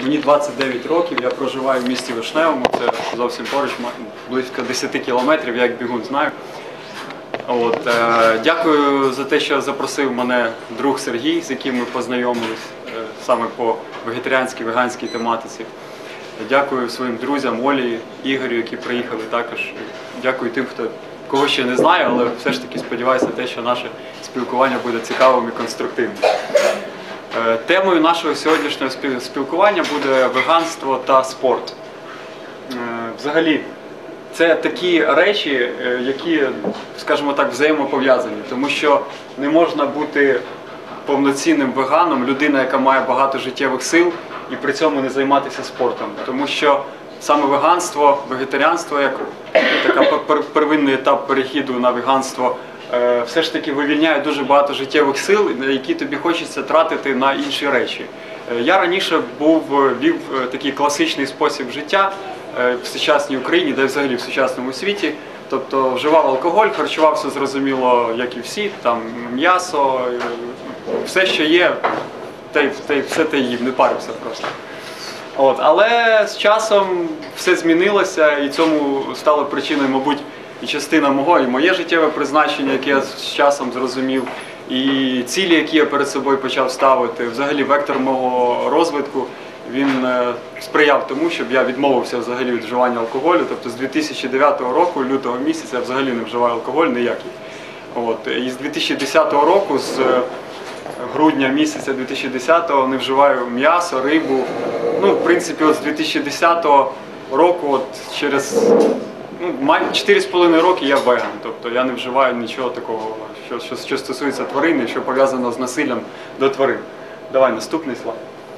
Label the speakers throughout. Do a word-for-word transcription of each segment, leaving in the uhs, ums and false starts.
Speaker 1: Мені двадцять дев'ять років, я проживаю в місті Вишневому, це зовсім поруч, близько десяти кілометрів, я як бігун знаю. От, е, дякую за те, що запросив мене друг Сергій, з яким ми познайомились е, саме по вегетаріанській, веганській тематиці. Дякую своїм друзям Олі, Ігорю, які приїхали також. Дякую тим, хто кого ще не знає, але все ж таки сподіваюся на те, що наше спілкування буде цікавим і конструктивним. Е, темою нашого сьогоднішнього спілкування буде веганство та спорт. Е, взагалі, це такі речі, які, скажімо так, взаємопов'язані, тому що не можна бути повноцінним веганом, людина, яка має багато життєвих сил, і при цьому не займатися спортом. Тому що саме веганство, вегетаріанство, як така первинний етап перехіду на веганство, все ж таки вивільняє дуже багато життєвих сил, які тобі хочеться тратити на інші речі. Я раніше був, вів такий класичний спосіб життя в сучасній Україні, да й взагалі в сучасному світі. Тобто вживав алкоголь, харчувався зрозуміло, як і всі, там м'ясо, все, що є, те, те, все те їв, не парився просто. От, але з часом все змінилося, і цьому стало причиною, мабуть, і частина мого, і моє життєве призначення, яке я з часом зрозумів, і цілі, які я перед собою почав ставити, взагалі вектор мого розвитку, він сприяв тому, щоб я відмовився взагалі від вживання алкоголю. Тобто з дві тисячі дев'ятого року, лютого місяця, я взагалі не вживаю алкоголь ніякий. От. І з дві тисячі десятого року, з грудня місяця дві тисячі десятого, не вживаю м'ясо, рибу. Ну, в принципі, от з дві тисячі десятого року, от через ну, чотири з половиною роки я веган. Тобто я не вживаю нічого такого, що, що, що стосується тварини, що пов'язано з насиллям до тварин. Давай, наступний слайд.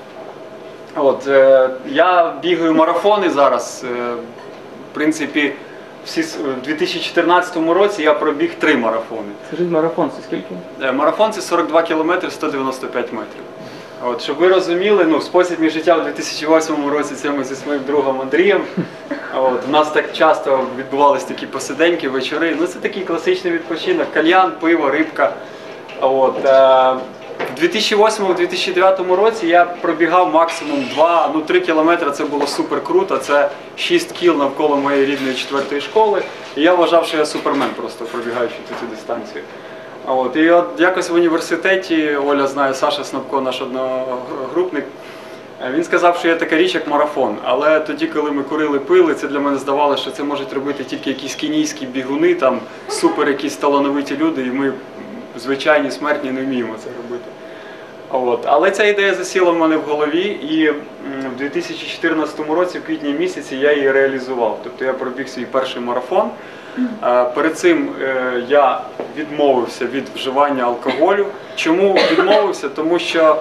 Speaker 1: От, е, я бігаю марафони зараз. Е, в принципі, всі, в дві тисячі чотирнадцятому році я пробіг три марафони.
Speaker 2: Скажіть, марафон це скільки?
Speaker 1: Е, марафон це сорок два кілометри, сто дев'яносто п'ять метрів. От, щоб ви розуміли, ну, спосіб мій життя в дві тисячі восьмому році це ми зі своїм другом Андрієм. От, у нас так часто відбувалися такі посиденьки, вечори. Ну, це такий класичний відпочинок, кальян, пиво, рибка. От, е, в дві тисячі восьмому - дві тисячі дев'ятому році я пробігав максимум два, ну три кілометри, це було супер круто, це шість кіл навколо моєї рідної четвертої школи. І я вважав, що я супермен просто пробігаючи цю дистанцію. От, і от якось в університеті, Оля знає, Саша Снопко, наш одногрупник, він сказав, що є така річ, як марафон. Але тоді, коли ми курили, пили, це для мене здавалося, що це можуть робити тільки якісь кенійські бігуни, там супер якісь талановиті люди, і ми, звичайні смертні, не вміємо це робити. От. Але ця ідея засіла в мене в голові, і в дві тисячі чотирнадцятому році, в квітні місяці, я її реалізував. Тобто я пробіг свій перший марафон. Перед цим я відмовився від вживання алкоголю. Чому відмовився? Тому що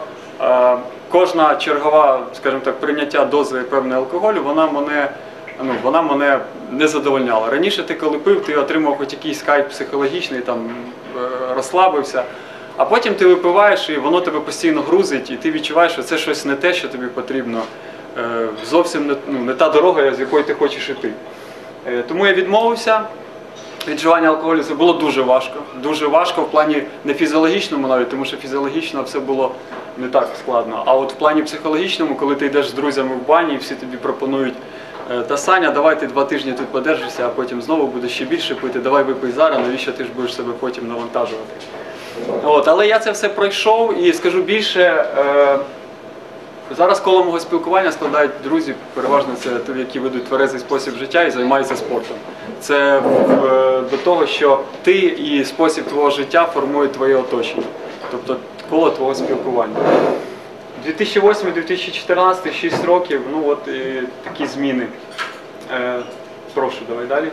Speaker 1: кожна чергова, скажімо так, прийняття дози певної алкоголю, вона мене, ну, вона мене не задовольняла. Раніше ти коли пив, ти отримав хоч якийсь кайф психологічний, там, розслабився. А потім ти випиваєш, і воно тебе постійно грузить, і ти відчуваєш, що це щось не те, що тобі потрібно. Зовсім не, ну, не та дорога, з якою ти хочеш йти. Тому я відмовився від вживання алкоголю. Це було дуже важко. Дуже важко в плані не фізіологічному навіть, тому що фізіологічно все було не так складно. А от в плані психологічному, коли ти йдеш з друзями в бані, і всі тобі пропонують: та Саня, давай ти два тижні тут подержишся, а потім знову будеш ще більше пити, давай випий зараз, навіщо ти ж будеш себе потім навантажувати. От, але я це все пройшов, і скажу більше, е, зараз коло мого спілкування складають друзі, переважно це ті, які ведуть тверезий спосіб життя і займаються спортом. Це е, до того, що ти і спосіб твого життя формують твоє оточення, тобто коло твого спілкування. дві тисячі восьмий - дві тисячі чотирнадцятий, шість років, ну от і такі зміни. Е, прошу, давай далі.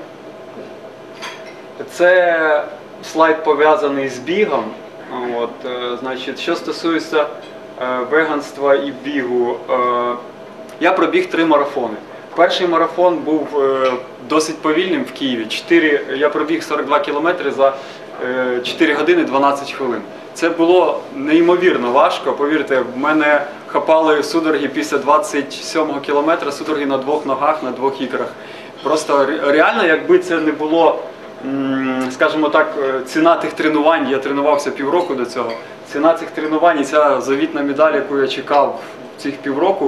Speaker 1: Це слайд пов'язаний з бігом. От, е, значить, що стосується е, веганства і бігу, е, я пробіг три марафони. Перший марафон був е, досить повільним в Києві. чотири, я пробіг сорок два кілометри за е, чотири години дванадцять хвилин. Це було неймовірно важко, повірте, в мене хапали судороги після двадцять сьомого кілометра, судороги на двох ногах, на двох ікрах. Просто реально, якби це не було, скажімо так, ціна тих тренувань, я тренувався півроку до цього, ціна цих тренувань і ця завітна медаль, яку я чекав цих півроку,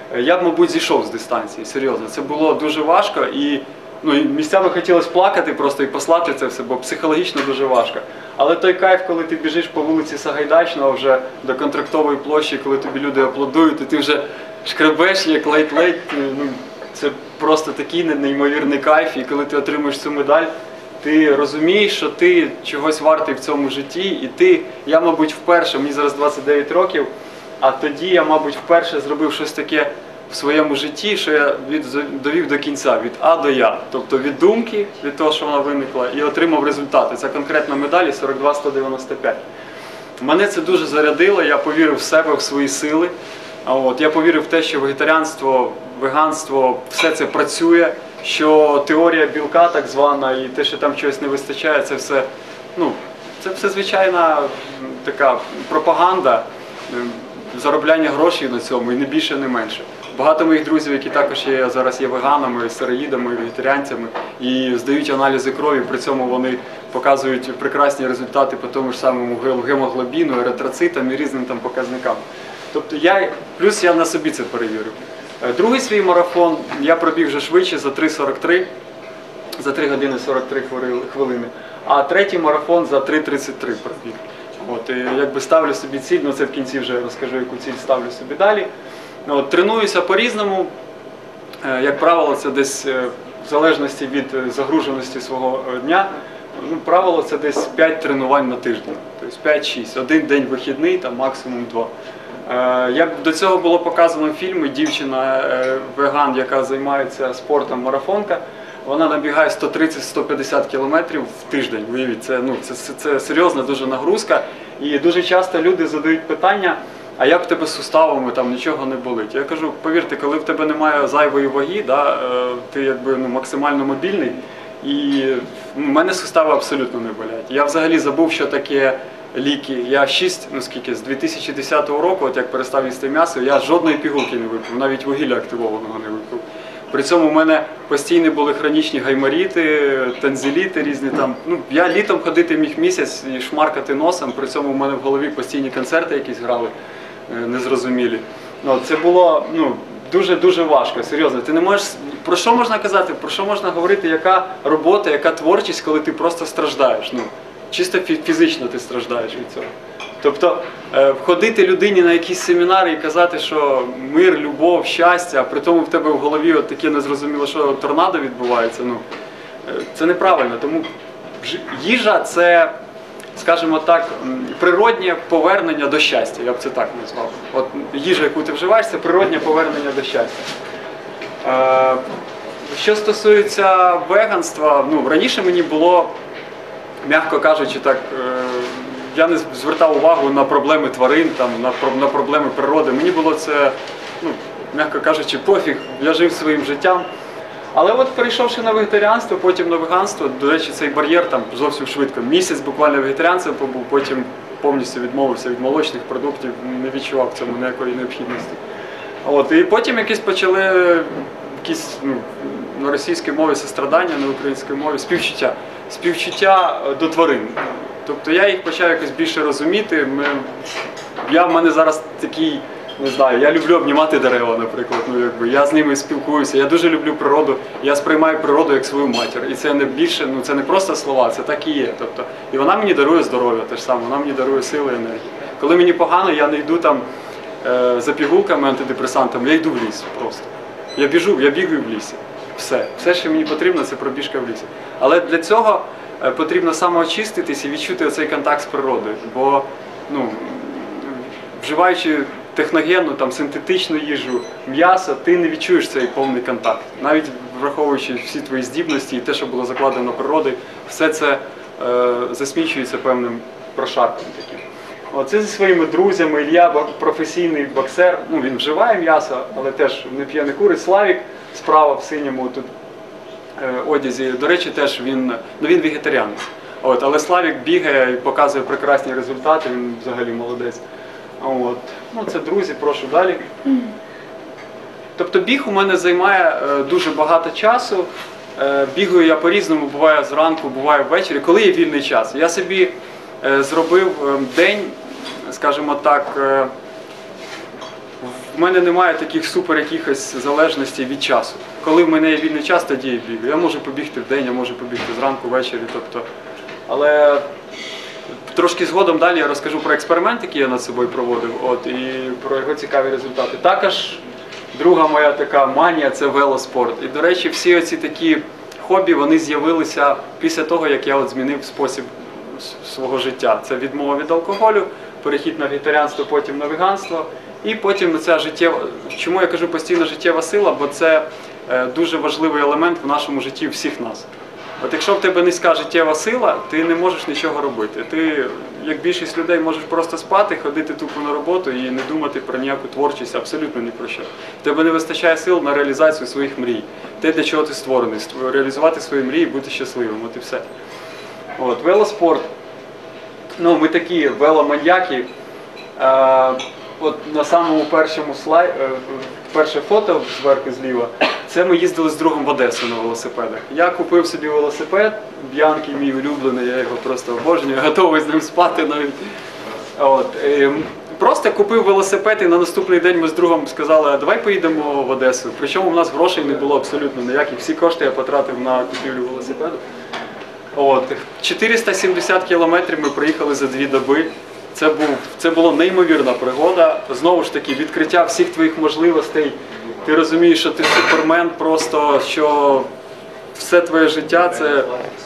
Speaker 1: я б, мабуть, зійшов з дистанції, серйозно. Це було дуже важко і, ну, і місцями хотілося плакати просто і послати це все, бо психологічно дуже важко. Але той кайф, коли ти біжиш по вулиці Сагайдачного вже до Контрактової площі, коли тобі люди аплодують, і ти вже шкребеш як ледь-ледь, ну, це просто такий неймовірний кайф, і коли ти отримуєш цю медаль, ти розумієш, що ти чогось вартий в цьому житті, і ти, я, мабуть, вперше, мені зараз двадцять дев'ять років, а тоді я, мабуть, вперше зробив щось таке в своєму житті, що я від, довів до кінця, від А до Я. Тобто від думки, від того, що вона виникла, і отримав результати. Це конкретна медаль сорок два сто дев'яносто п'ять. Мене це дуже зарядило, я повірив в себе, в свої сили. От, я повірив в те, що вегетаріанство, веганство, все це працює, що теорія білка так звана і те, що там чогось не вистачає, це все, ну, це все звичайна така пропаганда, заробляння грошей на цьому, і не більше, не менше. Багато моїх друзів, які також є, зараз є веганами, сироїдами, вегетаріанцями, і здають аналізи крові, при цьому вони показують прекрасні результати по тому ж самому гемоглобіну, еритроцитам і різним там показникам. Тобто я, плюс я на собі це перевірив. Другий свій марафон я пробіг вже швидше, за три сорок три, за три години сорок три хвилини, а третій марафон за три тридцять три пробіг. От, і якби ставлю собі ціль, ну це в кінці вже розкажу, яку ціль ставлю собі далі. От, тренуюся по-різному, як правило, це десь в залежності від загруженості свого дня, ну, правило це десь п'ять тренувань на тиждень, тобто п'ять-шість, один день вихідний, там максимум два. Як до цього було показано в фільмі, дівчина веган, яка займається спортом, марафонка, вона набігає сто тридцять - сто п'ятдесят кілометрів в тиждень. Уявіть, це, ну, це, це, це серйозна дуже нагрузка. І дуже часто люди задають питання, а як в тебе з суставами, там нічого не болить. Я кажу, повірте, коли в тебе немає зайвої ваги, да, ти якби, ну, максимально мобільний, і в мене сустави абсолютно не болять. Я взагалі забув, що таке ліки. Я шість, ну скільки, з дві тисячі десятого року, от як перестав їсти м'ясо, я жодної пігулки не випив, навіть вугілля активованого не випив. При цьому в мене постійно були хронічні гайморіти, танзеліти різні там. Ну, я літом ходити міг місяць і шмаркати носом, при цьому в мене в голові постійні концерти якісь грали, незрозумілі. Ну, це було, ну, дуже-дуже важко, серйозно. Ти не можеш, про що можна казати, про що можна говорити, яка робота, яка творчість, коли ти просто страждаєш. Ну, чисто фізично ти страждаєш від цього. Тобто, входити людині на якісь семінари і казати, що мир, любов, щастя, а при тому в тебе в голові от таке незрозуміло, що торнадо відбувається, ну, це неправильно. Тому їжа – це, скажімо так, природнє повернення до щастя, я б це так назвав. От їжа, яку ти вживаєш, це природнє повернення до щастя. Що стосується веганства, ну, раніше мені було, м'яко кажучи, так, я не звертав увагу на проблеми тварин, там, на, на проблеми природи. Мені було це, ну, м'яко кажучи, пофіг, я жив своїм життям. Але от перейшовши на вегетаріанство, потім на веганство, до речі, цей бар'єр там зовсім швидко. Місяць буквально вегетаріанцем побув, потім повністю відмовився від молочних продуктів, не відчував в цьому ніякої необхідності. От, і потім якісь почали якісь, ну, на російській мові сострадання, на українській мові співчуття. Співчуття до тварин. Тобто я їх почав якось більше розуміти. Ми, я, в мене зараз такий, не знаю, я люблю обнімати дерева, наприклад. Ну, якби, я з ними спілкуюся, я дуже люблю природу, я сприймаю природу як свою матір. І це не більше, ну це не просто слова, це так і є. Тобто, і вона мені дарує здоров'я, те ж саме, вона мені дарує сили і енергію. Коли мені погано, я не йду там е, за пігулками, антидепресантами, я йду в ліс просто. Я біжу, я бігаю в лісі. Все. Все, що мені потрібно, це пробіжка в лісі. Але для цього потрібно самоочиститись і відчути оцей контакт з природою. Бо, ну, вживаючи техногенну, там, синтетичну їжу, м'ясо, ти не відчуєш цей повний контакт. Навіть враховуючи всі твої здібності і те, що було закладено природою, все це е, засмічується певним прошарком таким. Оце зі своїми друзями, Ілля професійний боксер, ну, він вживає м'ясо, але теж не п'є, не курить. Славік справа в синьому тут е, одязі, до речі, теж він, ну, він вегетаріанець. От, але Славік бігає і показує прекрасні результати, він взагалі молодець. От. Ну, це друзі, прошу далі. Тобто біг у мене займає е, дуже багато часу. Е, бігаю я по-різному, буває зранку, буває ввечері, коли є вільний час. Я собі е, зробив е, день, скажімо так, е, в мене немає таких супер якихось залежностей від часу. Коли в мене є вільний час, тоді я бігаю. Я можу побігти вдень, я можу побігти зранку, ввечері. Тобто. Але трошки згодом далі я розкажу про експеримент, який я над собою проводив, от, і про його цікаві результати. Також друга моя така манія – це велоспорт. І, до речі, всі оці такі хобі, вони з'явилися після того, як я от змінив спосіб свого життя. Це відмова від алкоголю, перехід на вегетаріанство, потім на веганство. І потім ця життєва, чому я кажу постійно життєва сила, бо це дуже важливий елемент в нашому житті всіх нас. От якщо в тебе низька життєва сила, ти не можеш нічого робити. Ти, як більшість людей, можеш просто спати, ходити тупо на роботу і не думати про ніяку творчість, абсолютно ні про що. В тебе не вистачає сил на реалізацію своїх мрій. Те, для чого ти створений, реалізувати свої мрії, бути щасливим, от і все. От, велоспорт. Ну, ми такі веломаньяки. Е, от на самому першому слайді, е, перше фото зверху зліва, це ми їздили з другом в Одесу на велосипедах. Я купив собі велосипед, Б'янки мій улюблений, я його просто обожнюю, готовий з ним спати навіть. От, е, просто купив велосипед і на наступний день ми з другом сказали, а давай поїдемо в Одесу. Причому в нас грошей не було абсолютно ніяких, всі кошти я потратив на купівлю велосипеду. От, чотириста сімдесят кілометрів ми проїхали за дві доби. Це, був, це була неймовірна пригода. Знову ж таки, відкриття всіх твоїх можливостей. Ти розумієш, що ти супермен, просто що все твоє життя це,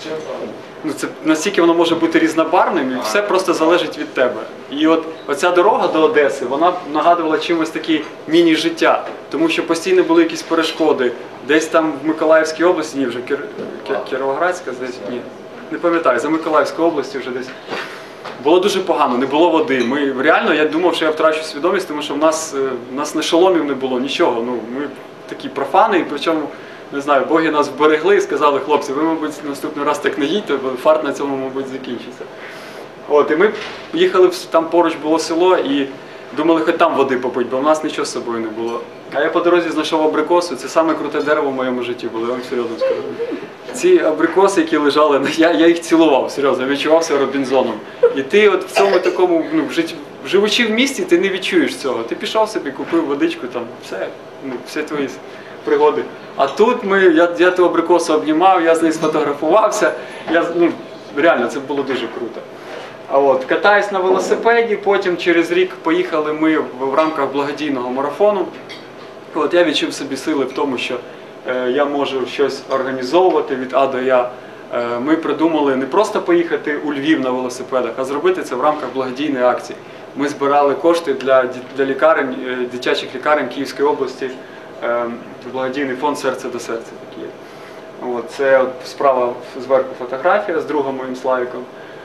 Speaker 1: ну, це настільки воно може бути різнобарвним, і все просто залежить від тебе. І от оця дорога до Одеси, вона нагадувала чимось таке міні-життя, тому що постійно були якісь перешкоди. Десь там в Миколаївській області, ні, вже Кір... Кіровоградська, десь, ні, не пам'ятаю, за Миколаївською областю вже десь. Було дуже погано, не було води. Ми реально, я думав, що я втрачу свідомість, тому що в нас, в нас не шоломів не було, нічого. Ну, ми такі профани, і причому, не знаю, боги нас вберегли і сказали, хлопці, ви, мабуть, наступний раз так не їдьте, бо фарт на цьому, мабуть, закінчиться. От, і ми їхали, там поруч було село, і думали, хоч там води попить, бо в нас нічого з собою не було. А я по дорозі знайшов абрикосу, це саме круте дерево в моєму житті було, я вам серйозно скажу. Ці абрикоси, які лежали, я, я їх цілував, серйозно, відчувався Робінзоном. І ти от в цьому такому, ну, жит... живучи в місті, ти не відчуєш цього. Ти пішов собі, купив водичку, там, все, ну, всі твої пригоди. А тут ми, я, я ту абрикосу обнімав, я з нею сфотографувався, я, ну, реально, це було дуже круто. А от, катаюсь на велосипеді, потім через рік поїхали ми в, в рамках благодійного марафону. От, я відчув собі сили в тому, що е, я можу щось організовувати від А до Я. Е, ми придумали не просто поїхати у Львів на велосипедах, а зробити це в рамках благодійної акції. Ми збирали кошти для, для лікарень, дитячих лікарень Київської області, е, благодійний фонд «Серце до серця». Такий. От, це от, справа зверху фотографія з другом моїм Славіком.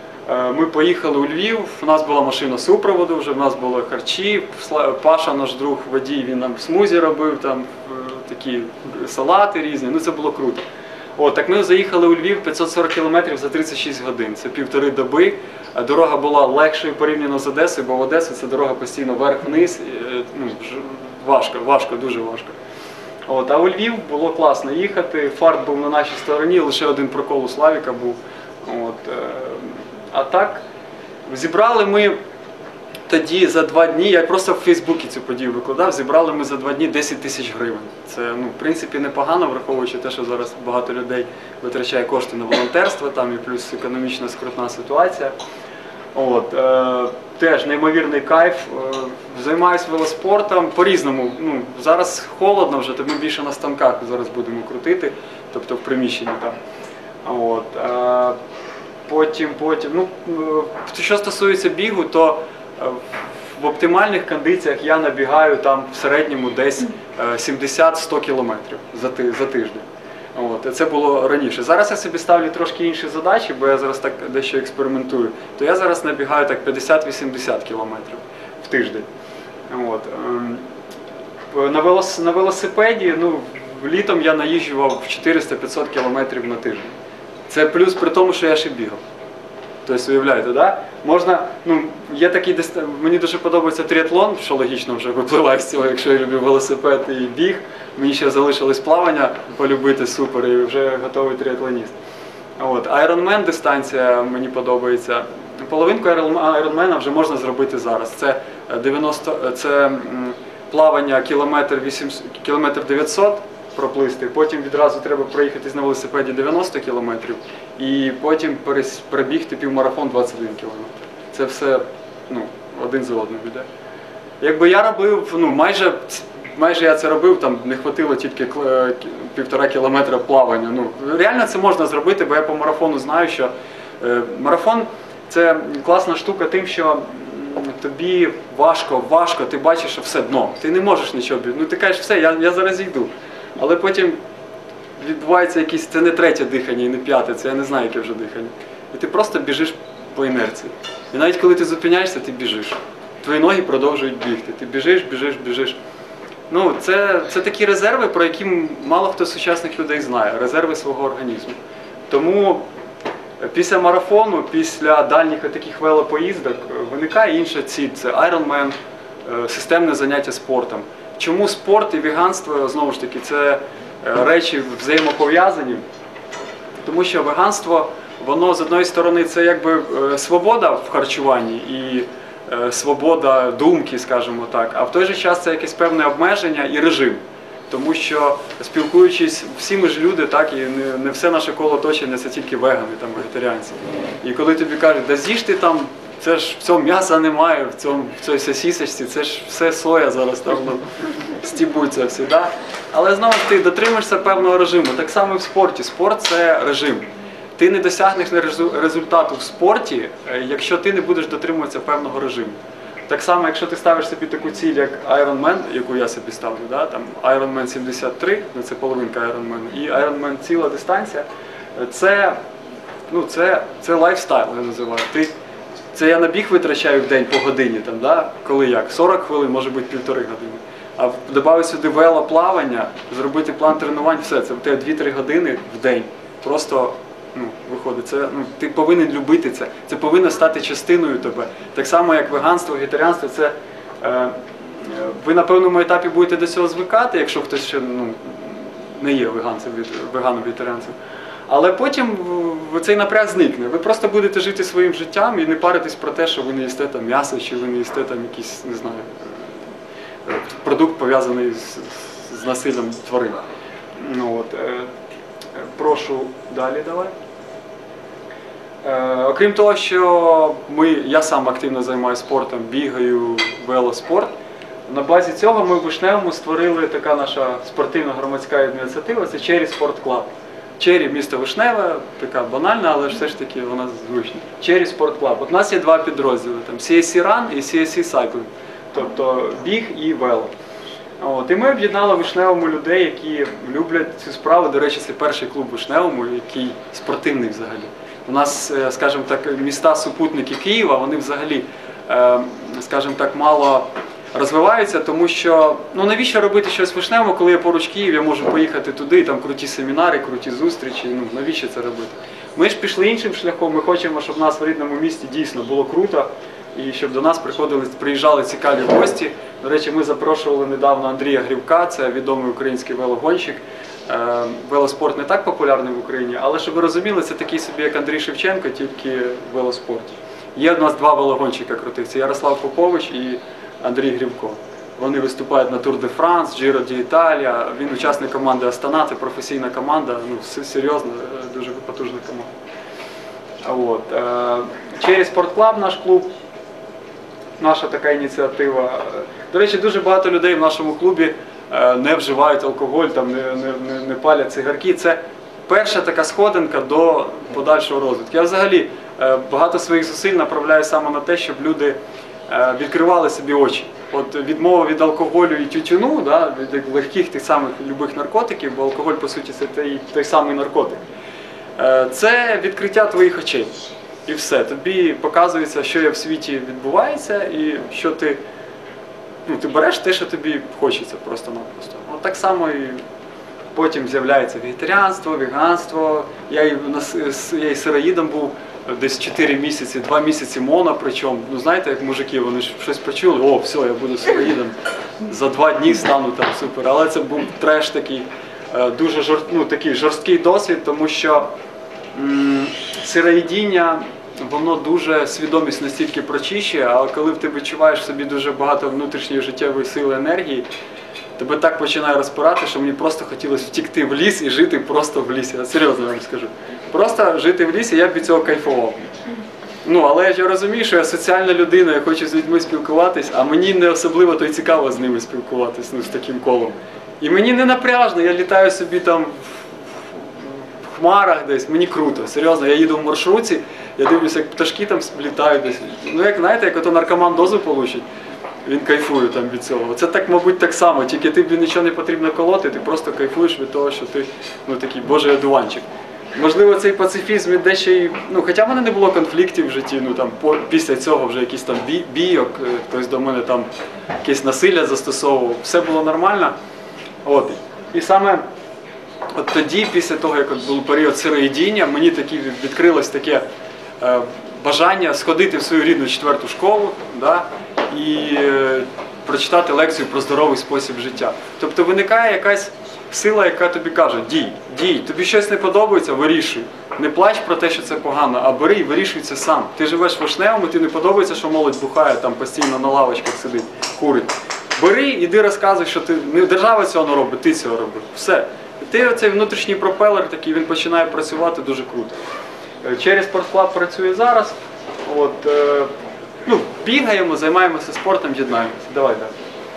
Speaker 1: Ми поїхали у Львів, у нас була машина супроводу, вже в нас були харчі, Паша, наш друг водій, він нам смузі робив, там такі салати різні, ну це було круто. О, так ми заїхали у Львів п'ятсот сорок кілометрів за тридцять шість годин, це півтори доби. Дорога була легшою порівняно з Одесою, бо в Одесі це дорога постійно вверх-вниз, ну, важко, важко, дуже важко. От, а у Львів було класно їхати, фарт був на нашій стороні, лише один прокол у Славіка був. От, а так, зібрали ми тоді за два дні, я просто в Фейсбуці цю подію викладав, зібрали ми за два дні десять тисяч гривень. Це, ну, в принципі, непогано, враховуючи те, що зараз багато людей витрачає кошти на волонтерство, там і плюс економічна скрутна ситуація. От, е, теж неймовірний кайф, е, займаюся велоспортом по-різному. Ну, зараз холодно вже, то ми більше на станках зараз будемо крутити, тобто в приміщенні там. От, е, Потім, потім, ну, що стосується бігу, то в оптимальних кондиціях я набігаю там в середньому десь сімдесят-сто кілометрів за, ти, за тиждень. От, це було раніше. Зараз я собі ставлю трошки інші задачі, бо я зараз так дещо експериментую. То я зараз набігаю так п'ятдесят-вісімдесят кілометрів в тиждень. От. На, велос, на велосипеді, ну, літом я наїжджував чотириста-п'ятсот кілометрів на тиждень. Це плюс при тому, що я ще бігав. Тобто, уявляєте, да? Можна, ну, є такий, мені дуже подобається тріатлон, що логічно вже випливає з цього, якщо я люблю велосипед і біг. Мені ще залишилось плавання полюбити, супер, і вже готовий тріатлоніст. От. Ironman дистанція мені подобається. Половинку Ironman вже можна зробити зараз. Це дев'яносто, це плавання кілометр, вісімсот, кілометр дев'ятсот проплисти, потім відразу треба проїхатись на велосипеді дев'яносто кілометрів і потім перес- перебігти півмарафон двадцять один кілометр. Це все ну, один за одним йде. Якби я робив, ну майже, майже я це робив, там не хватило тільки кл- півтора кілометра плавання. Ну, реально це можна зробити, бо я по марафону знаю, що е, марафон це класна штука тим, що м, тобі важко, важко, ти бачиш, що все дно, ти не можеш нічого, ну ти кажеш, все, я, я зараз йду. Але потім відбувається якісь, це не третє дихання і не п'яте, це я не знаю, яке вже дихання. І ти просто біжиш по інерції. І навіть коли ти зупиняєшся, ти біжиш. Твої ноги продовжують бігти. Ти біжиш, біжиш, біжиш. Ну, це, це такі резерви, про які мало хто з сучасних людей знає. Резерви свого організму. Тому після марафону, після дальніх таких велопоїздок виникає інша ціль. Це Ironman, системне заняття спортом. Чому спорт і веганство, знову ж таки, це речі взаємопов'язані? Тому що веганство, воно з одної сторони це якби свобода в харчуванні і свобода думки, скажімо так, а в той же час це якесь певне обмеження і режим. Тому що спілкуючись, всі ми ж люди, так, і не, не все наше коло оточення це тільки вегани, там, вегетаріанці. І коли тобі кажуть, да з'їж ти там, це ж в цьому м'яса немає, в цьому в цій сосісочці, це ж все соя зараз там ну, стібуться всі. Да? Але знову ж ти дотримуєшся певного режиму. Так само і в спорті. Спорт це режим. Ти не досягнеш результату в спорті, якщо ти не будеш дотримуватися певного режиму. Так само, якщо ти ставиш собі таку ціль, як Ironman, яку я собі ставлю, да? Там Ironman сімдесят три, ну, це половинка Ironman, і Ironman ціла дистанція, це, ну, це, це лайфстайл, я називаю. Ти, це я на біг витрачаю в день по годині, там, да? Коли як, сорок хвилин, може бути півтори години. А додати сюди велоплавання, зробити план тренувань, все, це в тебе дві-три години в день. Просто ну, виходить, це, ну, ти повинен любити це, це повинно стати частиною тебе. Так само, як веганство, вегетаріанство, це е, ви на певному етапі будете до цього звикати, якщо хтось ще ну, не є веганцем, веганом, вегетаріанцем. Але потім цей напряг зникне. Ви просто будете жити своїм життям і не паритесь про те, що ви не їсте там м'ясо, чи ви не їсте там якийсь, не знаю, продукт пов'язаний з, з насиллям тварин. Ну, от, е, прошу далі давай. Е, окрім того, що ми, я сам активно займаюся спортом, бігаю, велоспорт, на базі цього ми в Вишневому створили така наша спортивна громадська ініціатива, це Cherry Sport Club. Cherry, місто Вишневе, така банальна, але все ж таки вона звична. Cherry Sport Club. От у нас є два підрозділи, там сі ес сі Run і сі ес сі Cycling, тобто біг і вело. От, і ми об'єднали в Вишневому людей, які люблять цю справу. До речі, це перший клуб в Вишневому, який спортивний взагалі. У нас, скажімо так, міста-супутники Києва, вони взагалі, скажімо так, мало розвиваються, тому що, ну навіщо робити щось в Вишневому, коли я поруч Київ, я можу поїхати туди, там круті семінари, круті зустрічі, ну навіщо це робити? Ми ж пішли іншим шляхом, ми хочемо, щоб в нас в рідному місті дійсно було круто, і щоб до нас приходили, приїжджали цікаві гості. До речі, ми запрошували недавно Андрія Грівка, це відомий український велогонщик. Велоспорт не так популярний в Україні, але щоб ви розуміли, це такий собі, як Андрій Шевченко, тільки в велоспорті. Є у нас два велогонщика крутих, це Ярослав Попович і Андрій Грівко. Вони виступають на Тур де Франс, Джиро ді Італія, він учасник команди Астана, це професійна команда, ну серйозна, дуже потужна команда. От. Cherry Sport Club, наш клуб, наша така ініціатива. До речі, дуже багато людей в нашому клубі не вживають алкоголь, там, не, не, не палять цигарки. Це перша така сходинка до подальшого розвитку. Я взагалі багато своїх зусиль направляю саме на те, щоб люди відкривали собі очі. От відмова від алкоголю і тютюну, да, від легких тих самих любих наркотиків, бо алкоголь, по суті, це той, той самий наркотик. Це відкриття твоїх очей. І все. Тобі показується, що є в світі відбувається, і що ти, ну, ти береш те, що тобі хочеться просто-напросто. От так само і потім з'являється вегетаріанство, веганство. Я і, я і сироїдом був десь чотири місяці, два місяці моно, причому, ну знаєте, як мужики, вони ж щось почули, о, все, я буду сироїдом, за два дні стану там супер. Але це був треш такий, дуже жорст, ну, такий жорсткий досвід, тому що м, сироїдіння, воно дуже, свідомість настільки прочищує, а коли ти відчуваєш в собі дуже багато внутрішньої життєвої сили, енергії, тебе так починає розпирати, що мені просто хотілося втікти в ліс і жити просто в лісі. Я серйозно вам скажу. Просто жити в лісі, я б від цього кайфував. Ну, але я розумію, що я соціальна людина, я хочу з людьми спілкуватись, а мені не особливо то й цікаво з ними спілкуватись, ну, з таким колом. І мені не напряжно, я літаю собі там в хмарах десь, мені круто, серйозно, я їду в маршрутці, я дивлюся, як пташки там літають десь. Ну, як, знаєте, як ото наркоман дозу получить, він кайфує там від цього. Це так, мабуть, так само, тільки тобі нічого не потрібно колоти, ти просто кайфуєш від того, що ти, ну, такий божий одуванчик. Можливо, цей пацифізм іде ще й, ну, хоча в мене не було конфліктів в житті, ну, там, по, після цього вже якісь там бій, бійок, хтось до мене там якесь насилля застосовував, все було нормально. От. І саме от тоді, після того, як от був період сироїдіння, мені такі відкрилось таке е, бажання сходити в свою рідну четверту школу, да, і е, прочитати лекцію про здоровий спосіб життя. Тобто виникає якась сила, яка тобі каже: дій, дій, тобі щось не подобається, вирішуй. Не плач про те, що це погано, а бери і вирішуй це сам. Ти живеш в Вишневому, тобі не подобається, що молодь бухає, там постійно на лавочках сидить, курить. Бери, іди розказуй, що ти не держава цього не робить, ти цього робиш. Все. І ти оцей внутрішній пропелер такий, він починає працювати дуже круто. Через спортклаб працює зараз. От, е, ну, бігаємо, займаємося спортом, єднаємося. Давай, так.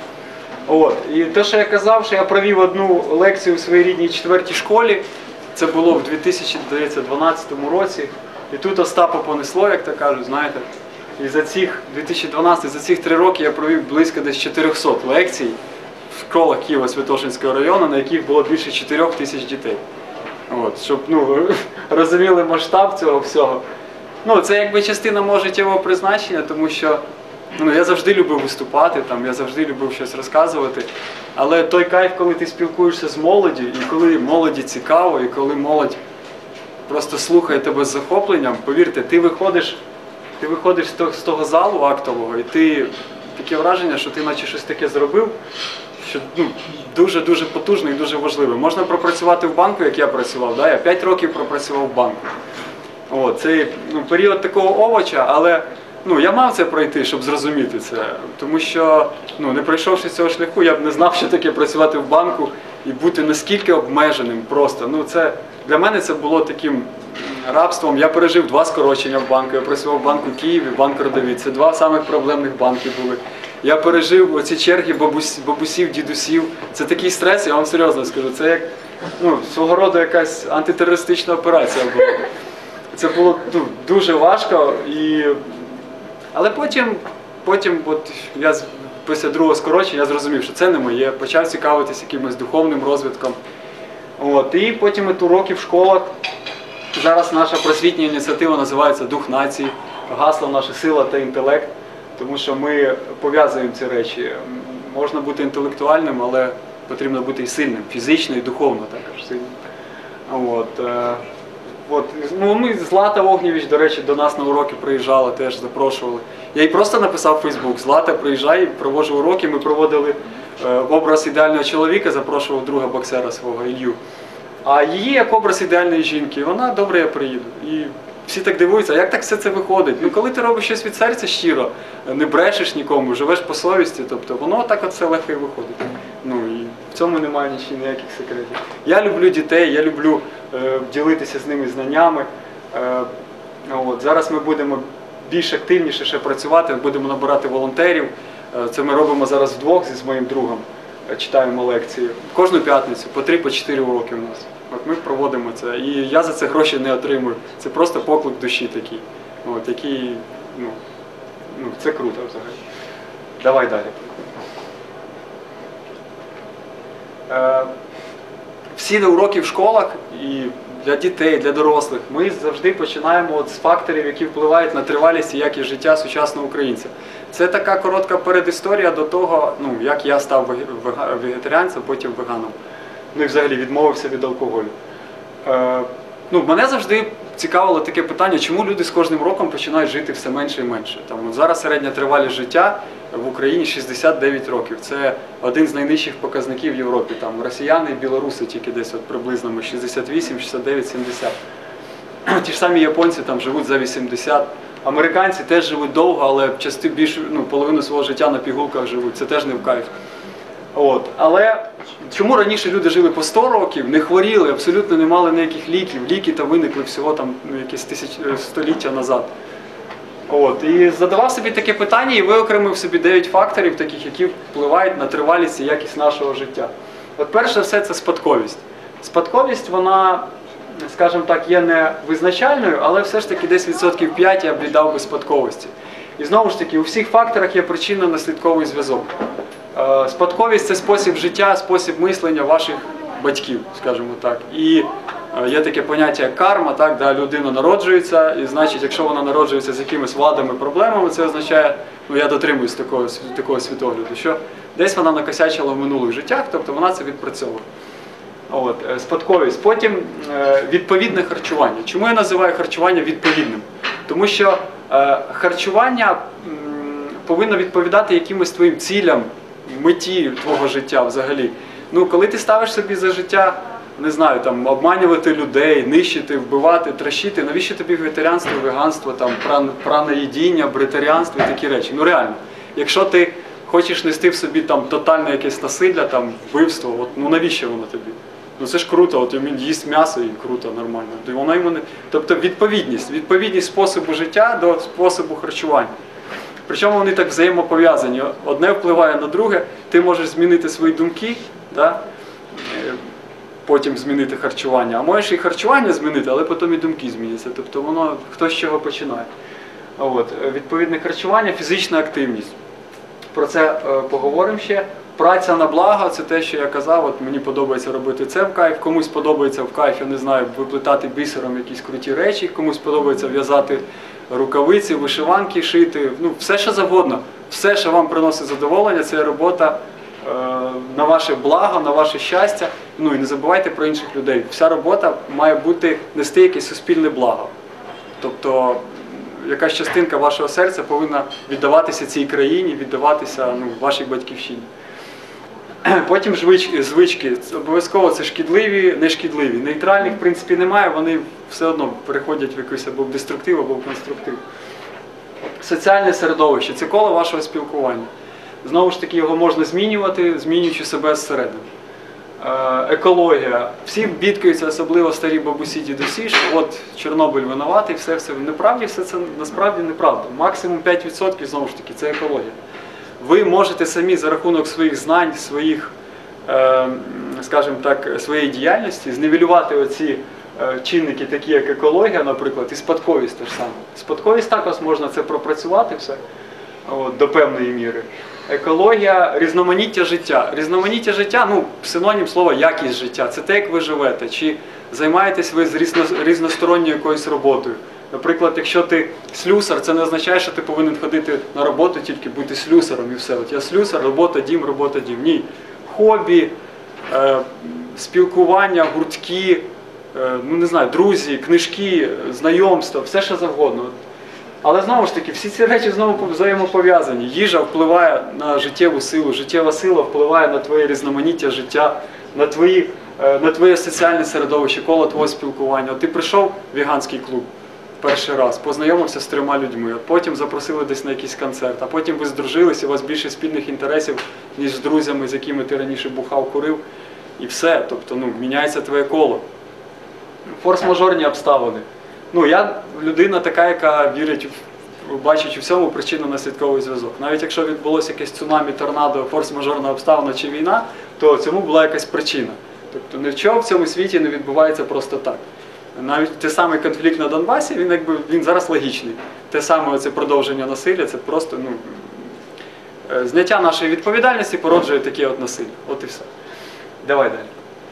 Speaker 1: От. І те, що я казав, що я провів одну лекцію в своїй рідній четвертій школі, це було в дві тисячі дванадцятому році. І тут Остапа понесло, як то кажуть, знаєте. І за цих дві тисячі дванадцятий, за цих три роки я провів близько десь чотирьохсот лекцій в школах Києво-Святошинського району, на яких було більше чотирьох тисяч дітей. От, щоб, ну, розуміли масштаб цього всього. Ну, це якби частина мого життєвого призначення, тому що, ну, я завжди любив виступати, там, я завжди любив щось розказувати. Але той кайф, коли ти спілкуєшся з молоддю, і коли молоді цікаво, і коли молодь просто слухає тебе з захопленням, повірте, ти виходиш, ти виходиш з того, з того залу актового, і ти таке враження, що ти наче щось таке зробив, що, ну, дуже-дуже потужно і дуже важливо. Можна пропрацювати в банку, як я працював, да? Я п'ять років пропрацював в банку. О, це, ну, період такого овоча, але, ну, я мав це пройти, щоб зрозуміти це. Тому що, ну, не пройшовши цього шляху, я б не знав, що таке працювати в банку і бути наскільки обмеженим просто. Ну, це, для мене це було таким рабством. Я пережив два скорочення в банку. Я працював в банку Київ і банк Родовід. Це два самих проблемних банки були. Я пережив оці черги бабусь, бабусів, дідусів. Це такий стрес, я вам серйозно скажу. Це як, ну, свого роду якась антитерористична операція була. Це було, ну, дуже важко. І... Але потім, потім от я після другого скорочення я зрозумів, що це не моє. Почав цікавитися якимось духовним розвитком. От. І потім от уроки в школах. Зараз наша просвітня ініціатива називається «Дух нації». Гасло наше «Сила та інтелект». Тому що ми пов'язуємо ці речі. Можна бути інтелектуальним, але потрібно бути і сильним, фізично і духовно також сильним. От. От. Ну, ми, Злата Огнєвіч, до речі, до нас на уроки приїжджала, теж запрошували. Я їй просто написав в Фейсбук: Злата, приїжджай, проводжу уроки. Ми проводили е, образ ідеального чоловіка, запрошував друга боксера свого, Ілью. А її як образ ідеальної жінки, вона: добре, я приїду. І всі так дивуються, а як так все це виходить? Ну, коли ти робиш щось від серця щиро, не брешеш нікому, живеш по совісті, тобто воно так от все легко і виходить. Ну, і в цьому немає ніяких секретів. Я люблю дітей, я люблю е, ділитися з ними знаннями. Е, от, зараз ми будемо більш активніше ще працювати, будемо набирати волонтерів. Е, це ми робимо зараз вдвох зі моїм другом. Читаємо лекції. Кожну п'ятницю, по три, по чотири уроки у нас. От ми проводимо це. І я за це гроші не отримую. Це просто поклик душі такий. От, який, ну, ну, це круто взагалі. Давай далі. Е, всі уроки в школах і для дітей, для дорослих, ми завжди починаємо от з факторів, які впливають на тривалість і якість життя сучасного українця. Це така коротка передісторія до того, ну, як я став вегетаріанцем, потім веганом. Ну і взагалі відмовився від алкоголю. Е, ну, мене завжди цікавило таке питання, чому люди з кожним роком починають жити все менше і менше. Там, от зараз середня тривалість життя в Україні шістдесят дев'ять років. Це один з найнижчих показників в Європі. Там росіяни і білоруси тільки десь от приблизно шістдесят вісім, шістдесят дев'ять, сімдесят. ті ж самі японці там живуть за вісімдесят. Американці теж живуть довго, але части більше, ну, половину свого життя на пігулках живуть. Це теж не в кайф. От. Але чому раніше люди жили по сто років, не хворіли, абсолютно не мали ніяких ліків. Ліки та виникли всього там, ну, якесь тисяч, століття назад. От. І задавав собі таке питання і виокремив собі дев'ять факторів, таких, які впливають на тривалість і якість нашого життя. От перше все це спадковість. Спадковість, вона, скажімо так, є не визначальною, але все ж таки десь відсотків п'ять я б віддав би спадковості. І знову ж таки, у всіх факторах є причинно-наслідковий зв'язок. Спадковість – це спосіб життя, спосіб мислення ваших батьків, скажімо так. І є таке поняття як карма, так, да, людина народжується, і значить, якщо вона народжується з якимись вадами, проблемами, це означає, ну я дотримуюсь такого, такого світогляду, що десь вона накосячила в минулих життях, тобто вона це відпрацьовує. От, спадковість. Потім відповідне харчування. Чому я називаю харчування відповідним? Тому що харчування повинно відповідати якимось твоїм цілям, меті твого життя взагалі. Ну, коли ти ставиш собі за життя, не знаю, там, обманювати людей, нищити, вбивати, трощити, навіщо тобі вегетаріанство, веганство, там, праноїдіння, бритаріанство і такі речі? Ну реально, якщо ти хочеш нести в собі там тотальне якесь насилля, там, вбивство, от, ну навіщо воно тобі? Ну це ж круто, от він їсть м'ясо і круто, нормально. Воно йому не... Тобто відповідність, відповідність способу життя до способу харчування. Причому вони так взаємопов'язані. Одне впливає на друге, ти можеш змінити свої думки, да? Потім змінити харчування. А можеш і харчування змінити, але потім і думки зміняться. Тобто воно хтось з чого починає. От. Відповідне харчування, фізична активність. Про це е, поговоримо ще. Праця на благо, це те, що я казав, от мені подобається робити це в кайф, комусь подобається в кайф, я не знаю, виплетати бісером якісь круті речі, комусь подобається в'язати рукавиці, вишиванки шити, ну все що завгодно. Все, що вам приносить задоволення, це робота е, на ваше благо, на ваше щастя. Ну і не забувайте про інших людей. Вся робота має бути, нести якесь суспільне благо. Тобто якась частинка вашого серця повинна віддаватися цій країні, віддаватися ну, вашій батьківщині. Потім звички, звички. Обов'язково це шкідливі, нешкідливі. Нейтральних, в принципі, немає, вони все одно переходять в якийсь або в деструктив, або в конструктив. Соціальне середовище – це коло вашого спілкування. Знову ж таки, його можна змінювати, змінюючи себе зсередини. Екологія. Всі бідкаються, особливо старі бабусі, дідусі, що от Чорнобиль винуватий, все, все. Неправді, все це насправді неправда. Максимум п'ять відсотків, знову ж таки, це екологія. Ви можете самі за рахунок своїх знань, своїх, скажімо так, своєї діяльності знівелювати оці чинники, такі як екологія, наприклад, і спадковість теж саме. Спадковість також можна це пропрацювати все от, до певної міри. Екологія, різноманіття життя. Різноманіття життя, ну, синонім слова якість життя. Це те, як ви живете. Чи займаєтесь ви з різносторонньою якоюсь роботою. Наприклад, якщо ти слюсар, це не означає, що ти повинен ходити на роботу, тільки бути слюсаром і все. От я слюсар, робота, дім, робота, дім. Ні. Хобі, е, спілкування, гуртки, е, ну не знаю, друзі, книжки, знайомства, все що завгодно. Але знову ж таки, всі ці речі знову взаємопов'язані. Їжа впливає на життєву силу, життєва сила впливає на твоє різноманіття життя, на, твої, на твоє соціальне середовище, коло твого спілкування. От ти прийшов в веганський клуб перший раз, познайомився з трьома людьми, а потім запросили десь на якийсь концерт, а потім ви здружилися, у вас більше спільних інтересів, ніж з друзями, з якими ти раніше бухав, курив, і все. Тобто, ну, міняється твоє коло. Форс-мажорні обставини. Ну, я людина така, яка вірить, бачить у всьому причинно-наслідковий зв'язок. Навіть якщо відбулося якесь цунамі, торнадо, форс-мажорна обставина чи війна, то цьому була якась причина. Тобто нічого в цьому світі не відбувається просто так. Навіть той самий конфлікт на Донбасі, він, якби, він зараз логічний. Те саме оце продовження насилля, це просто ну, зняття нашої відповідальності породжує таке от насилля. От і все. Давай далі.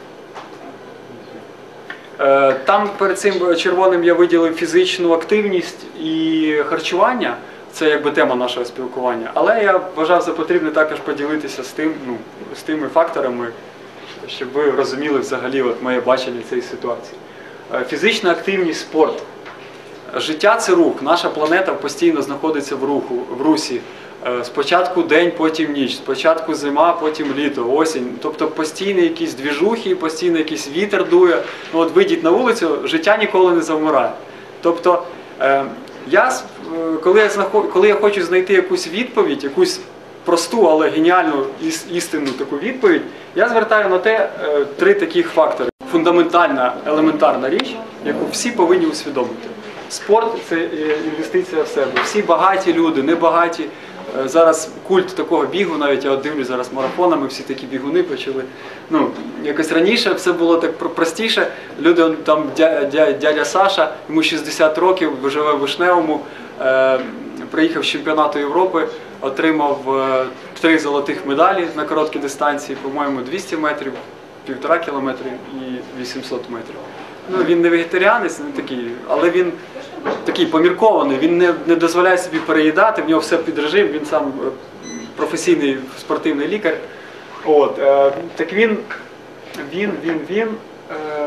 Speaker 1: Там перед цим червоним я виділив фізичну активність і харчування, це якби тема нашого спілкування, але я вважав за потрібне також поділитися з, тим, ну, з тими факторами, щоб ви розуміли взагалі от моє бачення цієї ситуації. Фізична активність, спорт. Життя – це рух, наша планета постійно знаходиться в руху, в русі. Спочатку день, потім ніч, спочатку зима, потім літо, осінь. Тобто постійні якісь двіжухи, постійно якийсь вітер дує. Ну, от вийдіть на вулицю, життя ніколи не завмирає. Тобто, е, я, коли, я знаход... коли я хочу знайти якусь відповідь, якусь просту, але геніальну, істинну таку відповідь, я звертаю на те е, три таких фактори. Фундаментальна, елементарна річ, яку всі повинні усвідомити. Спорт – це інвестиція в себе. Всі багаті люди, небагаті. Зараз культ такого бігу, навіть я от дивлюсь зараз марафонами, всі такі бігуни почали. Ну, якось раніше все було так простіше. Люди, там дядя, дядя Саша, йому шістдесят років, живе в Вишневому, е, приїхав з чемпіонату Європи, отримав е, три золотих медалі на короткій дистанції, по-моєму, двісті метрів, півтора кілометри і вісімсот метрів. Ну, він не вегетаріанець, не такий, але він такий поміркований, він не, не дозволяє собі переїдати, в нього все під режим, він сам професійний спортивний лікар. От, е, так він, він, він, він е,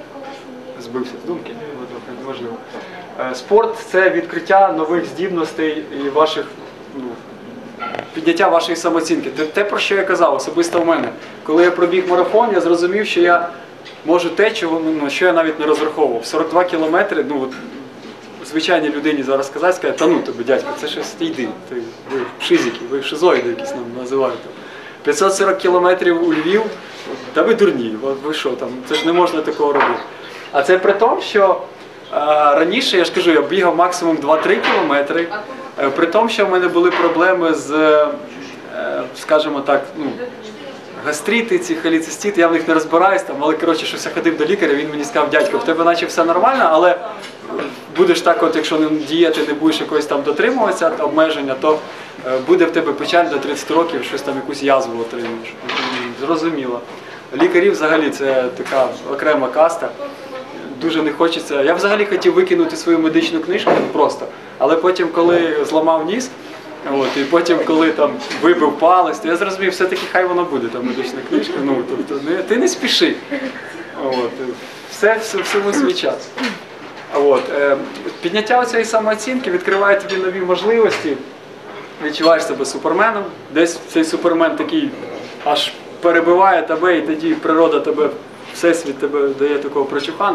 Speaker 1: збився з думки, важливо. Е, спорт – це відкриття нових здібностей і ваших, ну, підняття вашої самооцінки. Те, те, про що я казав, особисто в мене. Коли я пробіг марафон, я зрозумів, що я можу те, чого, ну, що я навіть не розраховував. сорок два кілометри, ну, от, звичайній людині зараз сказати, сказати, та ну тобі, дядько, це щось, йди, ти, ви шизики, ви шизоїди якісь нам називають. п'ятсот сорок кілометрів у Львів, та ви дурні, ви що там, це ж не можна такого робити. А це при тому, що е, раніше, я ж кажу, я бігав максимум два-три кілометри, е, при тому, що в мене були проблеми з, е, скажімо так, ну, гастрити, ці холецистити, я в них не розбираюсь, там, але коротше, щось я ходив до лікаря, він мені сказав, дядько, в тебе наче все нормально, але будеш так, от, якщо не діяти, не будеш якось там дотримуватися обмеження, то е, буде в тебе печаль до тридцяти років, щось там якусь язву отримуєш. Зрозуміло. Лікарі взагалі це така окрема каста. Дуже не хочеться. Я взагалі хотів викинути свою медичну книжку просто, але потім, коли зламав ніс, от, і потім, коли там вибив палець, то я зрозумів, все-таки хай воно буде, та медична книжка, ну, тобто, не, ти не спіши. От, все, все, всьому свій час. От, е, підняття цієї самооцінки відкриває тобі нові можливості, відчуваєш себе суперменом, десь цей супермен такий аж перебиває тебе, і тоді природа тебе, всесвіт тебе дає такого прочухана,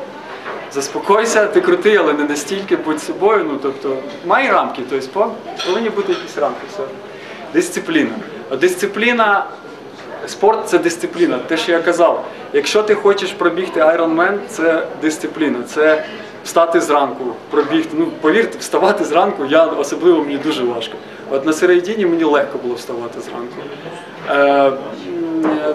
Speaker 1: заспокойся, ти крутий, але не настільки, будь собою, ну, тобто, май рамки, тобто, повинні бути якісь рамки. Все. Дисципліна. Дисципліна, спорт – це дисципліна, те, що я казав. Якщо ти хочеш пробігти Ironman, це дисципліна, це встати зранку, пробігти. Ну, повірте, вставати зранку, я, особливо мені дуже важко. От на середині мені легко було вставати зранку. Е, е,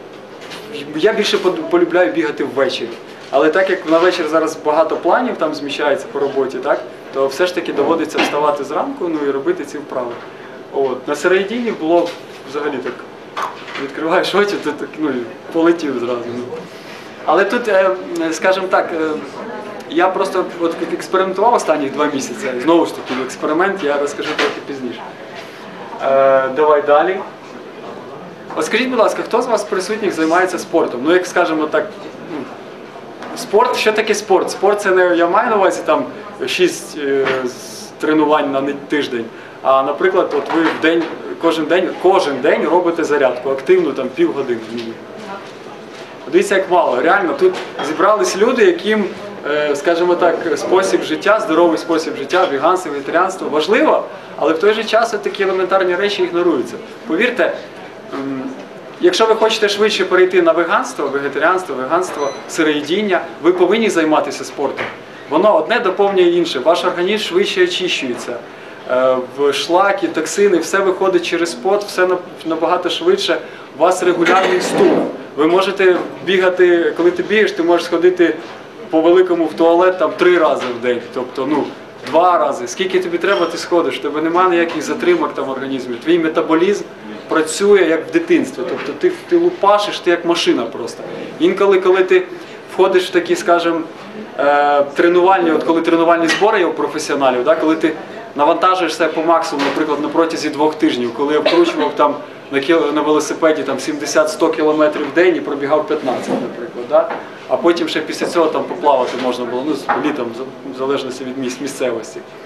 Speaker 1: я більше полюбляю бігати ввечері. Але так як на вечір зараз багато планів там зміщається по роботі, так, то все ж таки доводиться вставати зранку, ну, і робити ці вправи. От. На середині було взагалі так, відкриваєш очі, ти так, ну, полетів зразу. Ну. Але тут, скажімо так, я просто от експериментував останні два місяці, знову ж таки, експеримент, я розкажу трохи пізніше. Е, давай далі. От скажіть, будь ласка, хто з вас присутніх займається спортом? Ну, як скажімо так, ну, спорт, що таке спорт? Спорт – це не, я маю на увазі там шість е, тренувань на тиждень, а, наприклад, от ви в день, кожен день, кожен день робите зарядку, активну, там, півгодини. Дивіться, як мало. Реально, тут зібрались люди, яким, е, скажімо так, спосіб життя, здоровий спосіб життя, веганство, вегетаріанство важливо, але в той же час такі елементарні речі ігноруються. Повірте, ем, якщо ви хочете швидше перейти на веганство, вегетаріанство, веганство, сироїдіння, ви повинні займатися спортом. Воно одне доповнює інше, ваш організм швидше очищується. В шлаки, токсини, все виходить через пот, все набагато швидше, у вас регулярний стул. Ви можете бігати, коли ти бігаєш, ти можеш сходити по великому в туалет там три рази в день, тобто, ну, два рази. Скільки тобі треба, ти сходиш, у тебе немає ніяких затримок там в організмі. Твій метаболізм працює як в дитинстві, тобто ти, ти лупашиш, ти як машина просто. Інколи, коли ти входиш в такі, скажімо, тренувальні, от коли тренувальні збори є у професіоналів, да, коли ти навантажуєш себе по максимуму, наприклад, на протязі двох тижнів, коли я вкручував там на, кіл... на велосипеді там сімдесят-сто кілометрів в день і пробігав п'ятнадцять, наприклад, да? А потім ще після цього там поплавати можна було, ну, літом, в залежності від місць, місцевості.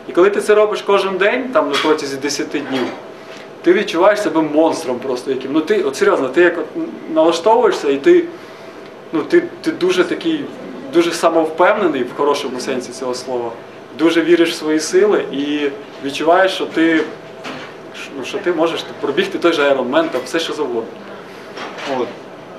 Speaker 1: І коли ти це робиш кожен день, там на протязі десяти днів, ти відчуваєш себе монстром просто яким. Ну ти, от серйозно, ти як от налаштовуєшся і ти, ну, ти, ти дуже такий, дуже самовпевнений в хорошому сенсі цього слова, дуже віриш в свої сили і відчуваєш, що ти, ну, що ти можеш пробігти той же Iron Man, там все що завгодно. От.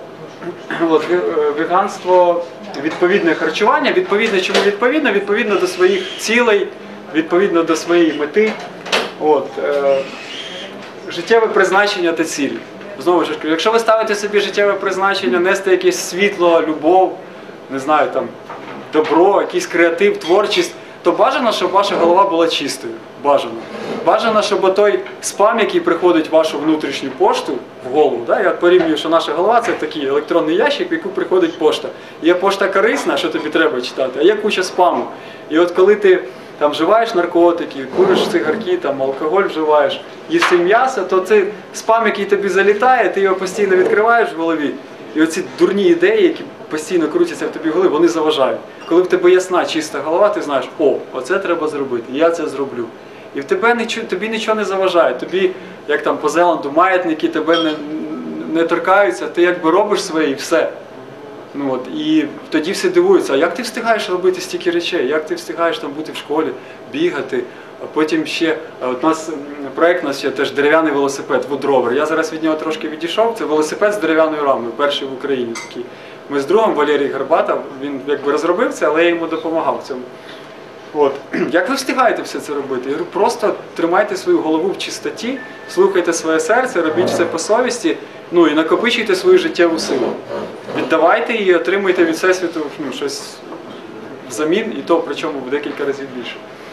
Speaker 1: От, веганство, відповідне харчування, відповідне чому відповідно? Відповідно до своїх цілей, відповідно до своєї мети. От, е, життєве призначення та цілі. Знову ж кажу, якщо ви ставите собі життєве призначення, нести якесь світло, любов, не знаю, там, добро, якийсь креатив, творчість, то бажано, щоб ваша голова була чистою. Бажано. Бажано, щоб той спам, який приходить в вашу внутрішню пошту, в голову, да? Я порівнюю, що наша голова – це такий електронний ящик, в яку приходить пошта. Є пошта корисна, що тобі треба читати, а є куча спаму. І от коли ти там вживаєш наркотики, куриш цигарки, там, алкоголь вживаєш, їсти м'ясо, то цей спам, який тобі залітає, ти його постійно відкриваєш в голові, і оці дурні ідеї, які постійно крутяться в тобі в голові, вони заважають. Коли в тебе ясна, чиста голова, ти знаєш, о, оце треба зробити, я це зроблю. І в тебе нічого, тобі нічого не заважає, тобі, як там по Зеланду, маятники тебе не, не торкаються, ти якби робиш своє і все. Ну, от, і тоді всі дивуються, а як ти встигаєш робити стільки речей, як ти встигаєш там бути в школі, бігати, а потім ще, от у нас проєкт, у нас ще теж дерев'яний велосипед, Woodrover. Я зараз від нього трошки відійшов, це велосипед з дерев'яною рамою, перший в Україні такий. Ми з другом, Валерій Горбатов, він якби розробив це, але я йому допомагав в цьому. От. Як ви встигаєте все це робити? Я говорю, просто тримайте свою голову в чистоті, слухайте своє серце, робіть все по совісті, ну і накопичуйте свою життєву силу. Віддавайте її, отримуйте від Всесвіту, ну, щось взамін, і то причому в декілька разів більше.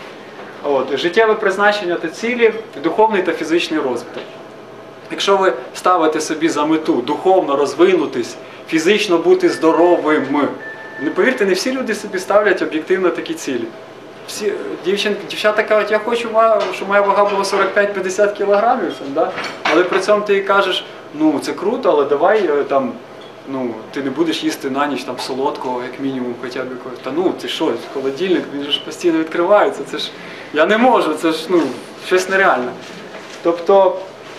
Speaker 1: От. Життєве призначення та цілі, духовний та фізичний розвиток. Якщо ви ставите собі за мету духовно розвинутись, фізично бути здоровим, не повірте, не всі люди собі ставлять об'єктивно такі цілі. Всі, дівчин, дівчата кажуть, я хочу, щоб моя вага була сорок п'ять-п'ятдесят кілограмів, да? Але при цьому ти кажеш, ну це круто, але давай там, ну, ти не будеш їсти на ніч там солодкого, як мінімум, хоча б якогось. Та ну, ти що, холодильник, він ж постійно відкривається, це ж, я не можу, це ж, ну, щось нереальне. Тобто,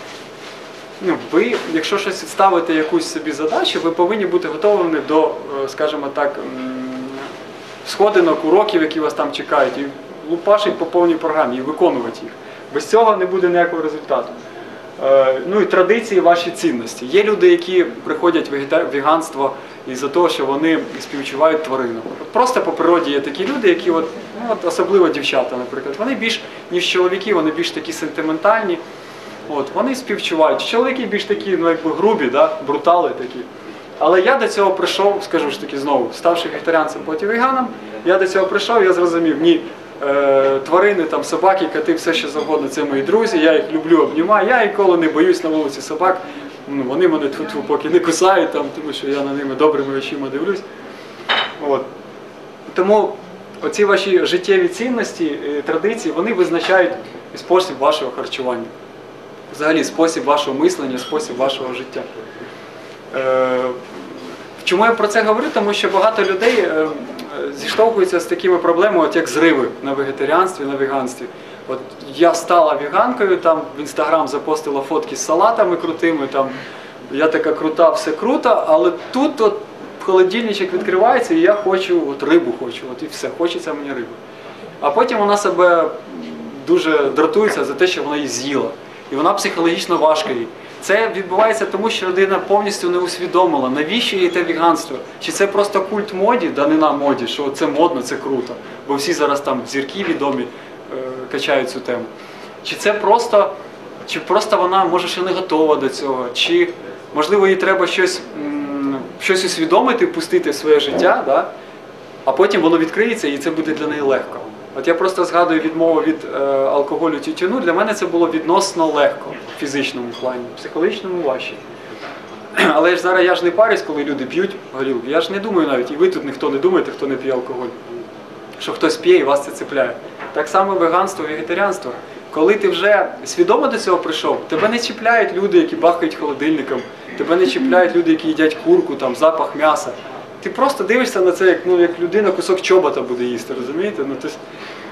Speaker 1: ну, ви, якщо щось ставите якусь собі задачу, ви повинні бути готовими до, скажімо так, сходинок, уроків, які вас там чекають, і лупашить по повній програмі, і виконувати їх. Без цього не буде ніякого результату. Ну і традиції, ваші цінності. Є люди, які приходять в веганство із-за того, що вони співчувають тваринам. Просто по природі є такі люди, які, от, ну, от, особливо дівчата, наприклад, вони більш, ніж чоловіки, вони більш такі сентиментальні. От, вони співчувають. Чоловіки більш такі, ну, якби грубі, да? Брутали такі. Але я до цього прийшов, скажу ж таки знову, ставши вегетаріанцем, потім веганом, я до цього прийшов, я зрозумів, ні, е, тварини, там, собаки, коти, все що завгодно, це мої друзі, я їх люблю, обнімаю, я ніколи не боюсь на вулиці собак, ну, вони мене тьфу-тьфу поки не кусають, там, тому що я на ними добрими очима дивлюсь. От. Тому оці ваші життєві цінності, традиції, вони визначають спосіб вашого харчування. Взагалі, спосіб вашого мислення, спосіб вашого життя. Е, чому я про це говорю? Тому що багато людей е, зіштовхуються з такими проблемами, от як зриви на вегетаріанстві, на веганстві. От я стала веганкою, там в Інстаграм запостила фотки з салатами крутими, там я така крута, все круто, але тут от холодильничок відкривається і я хочу, от рибу хочу, от і все, хочеться мені риби. А потім вона себе дуже дратується за те, що вона її з'їла. І вона психологічно важка їй. Це відбувається тому, що людина повністю не усвідомила, навіщо їй те веганство. Чи це просто культ моді, данина моді, що це модно, це круто, бо всі зараз там зірки відомі е, качають цю тему. Чи це просто, чи просто вона, може, ще не готова до цього, чи, можливо, їй треба щось, м, щось усвідомити, пустити в своє життя, да? А потім воно відкриється і це буде для неї легко. От я просто згадую відмову від е, алкоголю, тютюну, для мене це було відносно легко в фізичному плані, в психологічному важче. Але ж зараз я ж не парюсь, коли люди п'ють горілку, я ж не думаю навіть, і ви тут ніхто не думаєте, хто не п'є алкоголь, що хтось п'є і вас це цепляє. Так само веганство, вегетаріанство. Коли ти вже свідомо до цього прийшов, тебе не чіпляють люди, які бахають холодильником, тебе не чіпляють люди, які їдять курку, там, запах м'яса. Ти просто дивишся на це, як, ну, як людина кусок чобота буде їсти, розумієте? Ну, ти,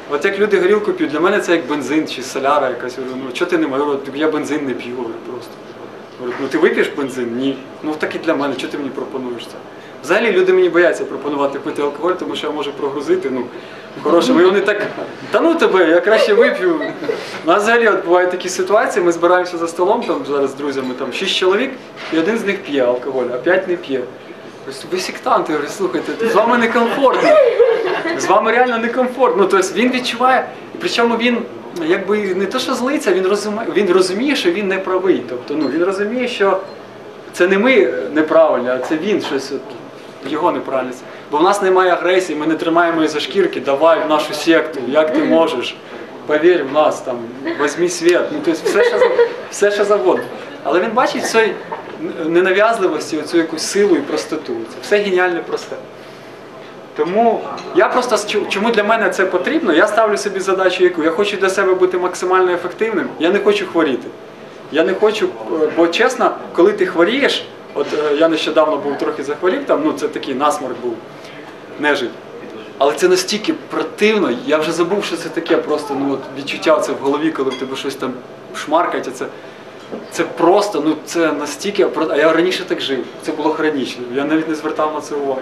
Speaker 1: От як люди горілку п'ють, для мене це як бензин чи соляра якась. Ну, чого ти не маєш? Я бензин не п'ю, говорю, просто. Говорю, ну ти вип'єш бензин? Ні. Ну так і для мене, чого ти мені пропонуєш це? Взагалі люди мені бояться пропонувати пити алкоголь, тому що я можу прогрузити, ну, хорошому. І вони так, та ну тебе, я краще вип'ю. У нас взагалі от бувають такі ситуації, ми збираємося за столом, там зараз з друзями, там шість чоловік, і один з них п'є алкоголь, а п'ять не п'є. Ви сектанти, я говорю, слухайте, з вами некомфортно. З вами реально некомфортно. Ну, тобто він відчуває, і причому він, якби не те, що злиться, він розуміє, він розуміє, що він не правий. Тобто, ну, він розуміє, що це не ми неправильні, а це він щось, от, його неправильність. Бо в нас немає агресії, ми не тримаємо її за шкірки, давай в нашу секту, як ти можеш, повір в нас, там, візьми світ, ну, тобто все, що, все, що завгодно. Але він бачить цей ненав'язливості, оцю якусь силу і простоту. Це все геніальне просте. Тому я просто, чому для мене це потрібно, я ставлю собі задачу яку? Я хочу для себе бути максимально ефективним, я не хочу хворіти. Я не хочу, бо чесно, коли ти хворієш, от я нещодавно був трохи захворів, там, ну це такий насморк був, нежить. Але це настільки противно, я вже забув, що це таке просто, ну от відчуття це в голові, коли в тебе щось там шмаркать, це, це просто, ну це настільки, а я раніше так жив, це було хронічно, я навіть не звертав на це уваги.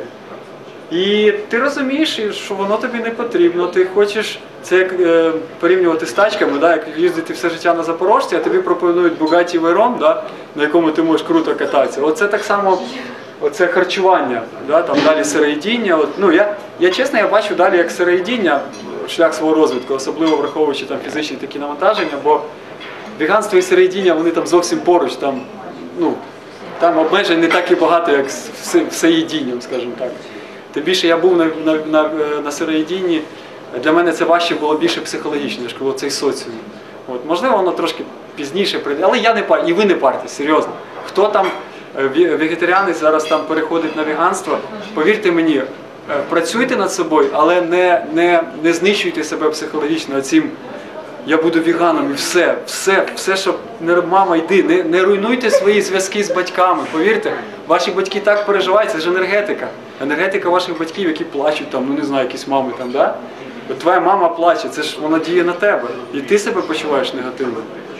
Speaker 1: І ти розумієш, що воно тобі не потрібно, ти хочеш, це як е, порівнювати з тачками, да, як їздити все життя на Запорожці, а тобі пропонують Bugatti Veyron, да, на якому ти можеш круто кататися. Оце так само, оце харчування, да, там далі сироїдіння. От, ну, я, я чесно, я бачу далі як сироїдіння, шлях свого розвитку, особливо враховуючи там фізичні такі навантаження, бо веганство і сироїдіння, вони там зовсім поруч, там, ну, там обмежень не так і багато, як з всеїдінням, скажімо так. Тим більше я був на, на, на, на сироїдінні, для мене це важче було більше психологічно, ніж коли цей соціум. От, можливо, воно трошки пізніше прийде, але я не пар, і ви не партесь, серйозно. Хто там, вегетаріанець зараз там переходить на веганство, повірте мені, працюйте над собою, але не, не, не знищуйте себе психологічно цим я буду веганом і все, все, все, що мама, йди, не, не руйнуйте свої зв'язки з батьками, повірте, ваші батьки так переживають, це ж енергетика, енергетика ваших батьків, які плачуть там, ну не знаю, якісь мами там, да? От твоя мама плаче, це ж вона діє на тебе, і ти себе почуваєш негативно.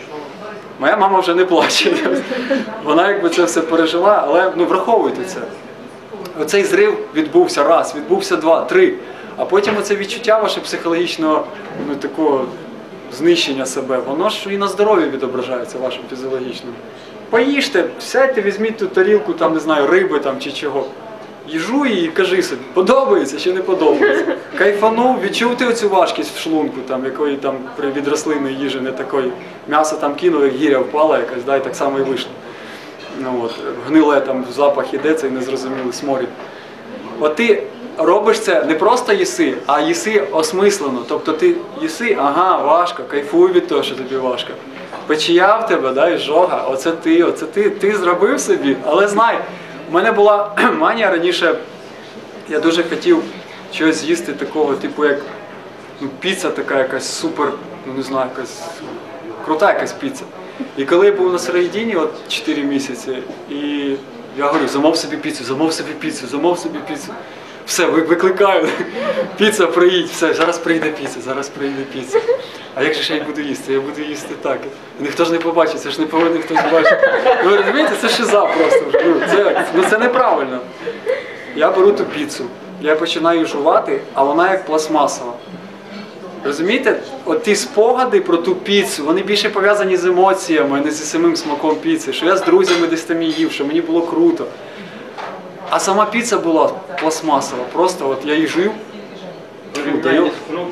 Speaker 1: Моя мама вже не плаче, вона якби це все пережила, але ну, враховуйте це. Оцей зрив відбувся раз, відбувся два, три, а потім оце відчуття ваше психологічного, ну такого, знищення себе, воно ж і на здоров'ї відображається вашим фізіологічним. Поїжте, сядьте, візьміть ту тарілку, там, не знаю, риби там, чи чого. Їжу і кажи собі, подобається чи не подобається. Кайфанув, відчув ти оцю важкість в шлунку, там, якої там від рослинної їжі не такої. М'ясо там кинув, як гіря впала якась, да, і так само і вийшло. Ну, от, гниле там запах іде, цей незрозумілий сморід. От ти робиш це, не просто їси, а їси осмислено. Тобто ти їси, ага, важко, кайфуй від того, що тобі важко. Печія в тебе, да, і жога, оце ти, оце ти, ти зробив собі. Але знай, в мене була манія раніше, я дуже хотів щось з'їсти такого, типу як ну, піца така якась супер, ну не знаю, якась крута якась піца. І коли я був на сироїдінні, от чотири місяці, і я говорю, замов собі піцу, замов собі піцу, замов собі піцу. Все, викликаю, піца приїдь, все, зараз прийде піца, зараз прийде піца. А як же ж я буду їсти? Я буду їсти так. Ніхто ж не побачить, це ж не повинен хтось бачити. Ви розумієте, це шиза просто. Ну це, ну це неправильно. Я беру ту піцу, я починаю жувати, а вона як пластмасова. Розумієте, от ті спогади про ту піцу, вони більше пов'язані з емоціями, а не зі самим смаком піци. Що я з друзями десь там їв, що мені було круто. А сама піца була пластмасова, просто от я її жив. Даю.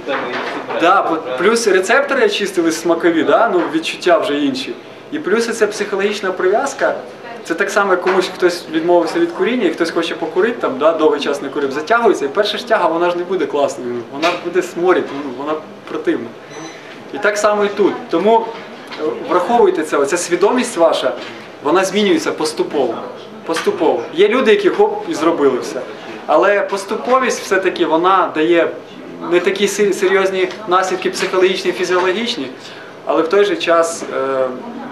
Speaker 1: Да, плюс рецептори очистили смакові, да? Ну, відчуття вже інші. І плюс ця психологічна прив'язка, це так само, як комусь хтось відмовився від куріння, і хтось хоче покурити, там, да, довгий час не курив, затягується, і перша ж тяга, вона ж не буде класною, вона буде сморити, вона противна. І так само і тут. Тому враховуйте це, оця свідомість ваша, вона змінюється поступово. Поступово. Є люди, які хоп, і зробили все. Але поступовість все-таки вона дає не такі серйозні наслідки психологічні, фізіологічні, але в той же час е,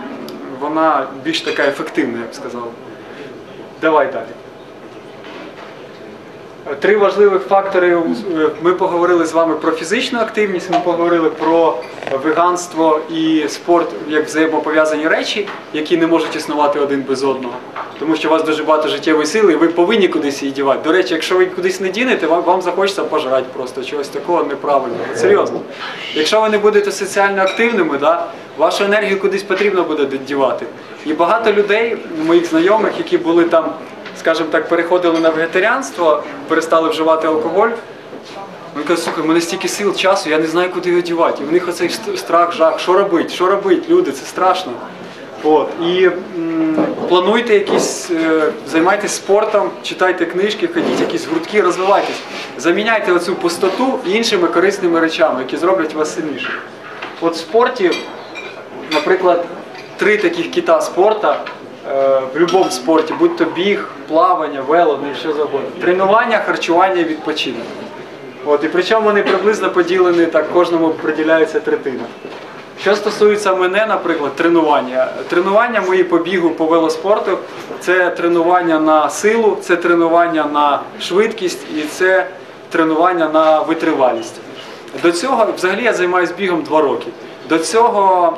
Speaker 1: вона більш така ефективна, я б сказав. Давай далі. Три важливих фактори. Ми поговорили з вами про фізичну активність, ми поговорили про веганство і спорт як взаємопов'язані речі, які не можуть існувати один без одного. Тому що у вас дуже багато життєвої сили і ви повинні кудись її дівати. До речі, якщо ви кудись не дінете, вам, вам захочеться пожрати просто чогось такого неправильного. Серйозно. Якщо ви не будете соціально активними, да, вашу енергію кудись потрібно буде дівати. І багато людей, моїх знайомих, які були там, скажімо так, переходили на вегетаріанство, перестали вживати алкоголь, вони кажуть, слухай, в мене стільки сил, часу, я не знаю, куди його дівати. І в них оцей страх, жах, що робити, що робити, люди, це страшно. От. І м, плануйте якісь, е, займайтесь спортом, читайте книжки, ходіть якісь гуртки, розвивайтесь. Заміняйте оцю пустоту іншими корисними речами, які зроблять вас сильніше. От в спорті, наприклад, три таких кита спорту, в будь-якому спорті, будь то біг, плавання, вело, ну і що завгодно. Тренування, харчування і відпочинок. От, і причому вони приблизно поділені, так, кожному приділяється третина. Що стосується мене, наприклад, тренування. Тренування мої по бігу, по велоспорту – це тренування на силу, це тренування на швидкість і це тренування на витривалість. До цього, взагалі, я займаюся бігом два роки. До цього,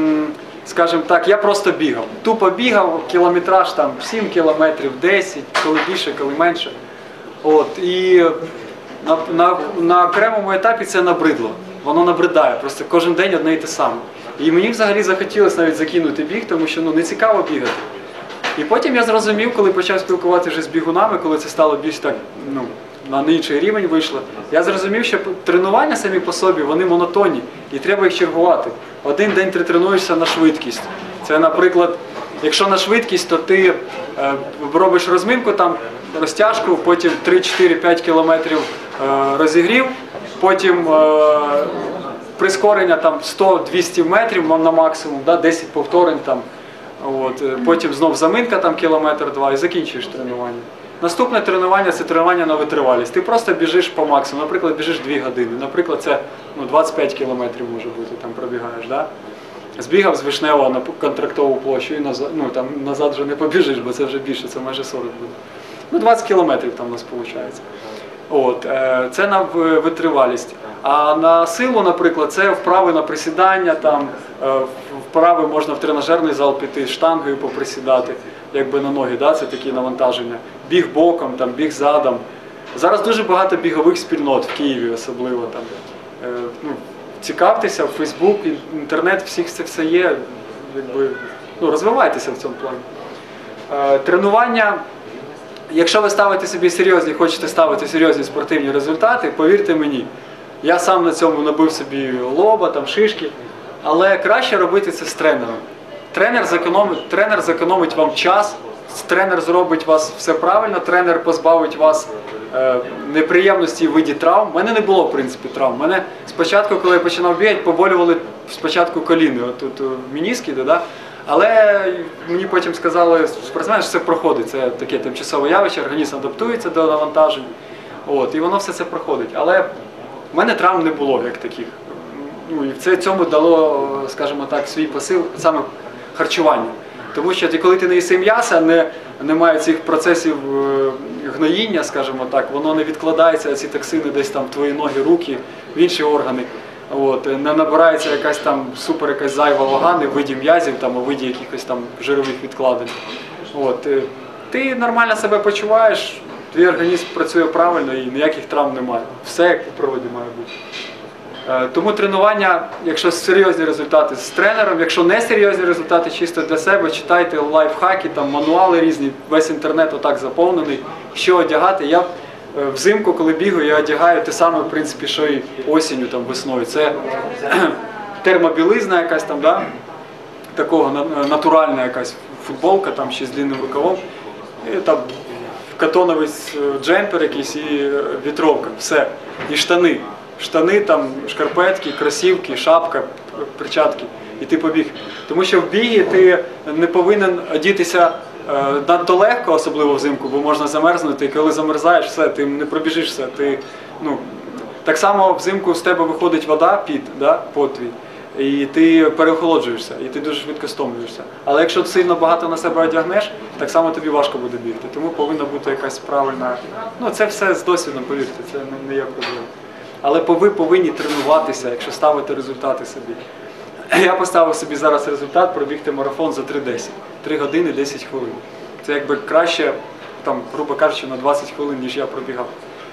Speaker 1: скажімо так, я просто бігав. Тупо бігав, кілометраж там сім кілометрів, десять, коли більше, коли менше. От, і на, на, на окремому етапі це набридло. Воно набридає, просто кожен день одне і те саме. І мені взагалі захотілося навіть закинути біг, тому що ну, не цікаво бігати. І потім я зрозумів, коли почав спілкуватися вже з бігунами, коли це стало більш так, ну, на інший рівень вийшло, я зрозумів, що тренування самі по собі, вони монотонні, і треба їх чергувати. Один день ти тренуєшся на швидкість. Це, наприклад, якщо на швидкість, то ти е, робиш розминку, там, розтяжку, потім три-чотири-п'ять кілометрів е, розігрів, потім е, прискорення там сто-двісті метрів на максимум, да, десять повторень, там, от, потім знов заминка там, кілометр-два і закінчуєш тренування. Наступне тренування – це тренування на витривалість. Ти просто біжиш по максимуму, наприклад, біжиш дві години, наприклад, це ну, двадцять п'ять кілометрів може бути, там пробігаєш, да? Збігав з Вишневого на контрактову площу і назад, ну, там, назад вже не побіжиш, бо це вже більше, це майже сорок буде. Ну, двадцять кілометрів там у нас виходить. От, це на витривалість. А на силу, наприклад, це вправи на присідання, там, вправи можна в тренажерний зал піти, штангою поприсідати, якби на ноги, да, це такі навантаження. Біг боком, там, біг задом. Зараз дуже багато бігових спільнот в Києві особливо. Там. Ну, цікавтеся, Фейсбук, інтернет, всіх це все є, якби, ну, розвивайтеся в цьому плані. Тренування. Якщо ви ставите собі серйозні, хочете ставити серйозні спортивні результати, повірте мені, я сам на цьому набив собі лоба, там, шишки, але краще робити це з тренером. Тренер зекономить, тренер зекономить вам час, тренер зробить вас все правильно, тренер позбавить вас е, неприємності в виді травм. У мене не було, в принципі, травм. Мене спочатку, коли я починав бігати, поболювали спочатку коліни, отут меніски, да? Але мені потім сказали, спортсмени, що це проходить, це таке тимчасове явище, організм адаптується до навантажень, от, і воно все це проходить. Але в мене травм не було як таких. Ну, і це цьому дало, скажімо так, свій посил саме харчування. Тому що коли ти не їси м'яса, не, немає цих процесів гноїння, скажімо так, воно не відкладається, ці токсини десь там в твої ноги, руки, в інші органи. От, не набирається якась там супер якась зайва вага, не в виді м'язів, там, у виді якихось там жирових відкладень. От, ти нормально себе почуваєш, твій організм працює правильно і ніяких травм немає. Все як в природі має бути. Тому тренування, якщо серйозні результати з тренером, якщо не серйозні результати чисто для себе, читайте лайфхаки, там мануали різні, весь інтернет отак заповнений, що одягати. Я взимку, коли бігаю, я одягаю те саме, в принципі, що і осінню, там, весною. Це термобілизна якась там, да? Такого натуральна якась футболка, там ще з длинним рукавом, і там катоновий джемпер якийсь і вітровка, все, і штани. Штани, там, шкарпетки, кросівки, шапка, перчатки, і ти побіг. Тому що в бігі ти не повинен одітися е, надто легко, особливо взимку, бо можна замерзнути, і коли замерзаєш, все, ти не пробіжиш все. Ти, ну, так само взимку з тебе виходить вода, піт, да, пот твій. і ти переохолоджуєшся, і ти дуже швидко стомлюєшся. Але якщо сильно багато на себе одягнеш, так само тобі важко буде бігти. Тому повинна бути якась правильна... Ну, це все з досвідом, повірте, це не є проблема. Але ви повинні тренуватися, якщо ставити результати собі. Я поставив собі зараз результат пробігти марафон за три десять. три години десять хвилин. Це якби краще, там, грубо кажучи, на двадцять хвилин, ніж я пробігав.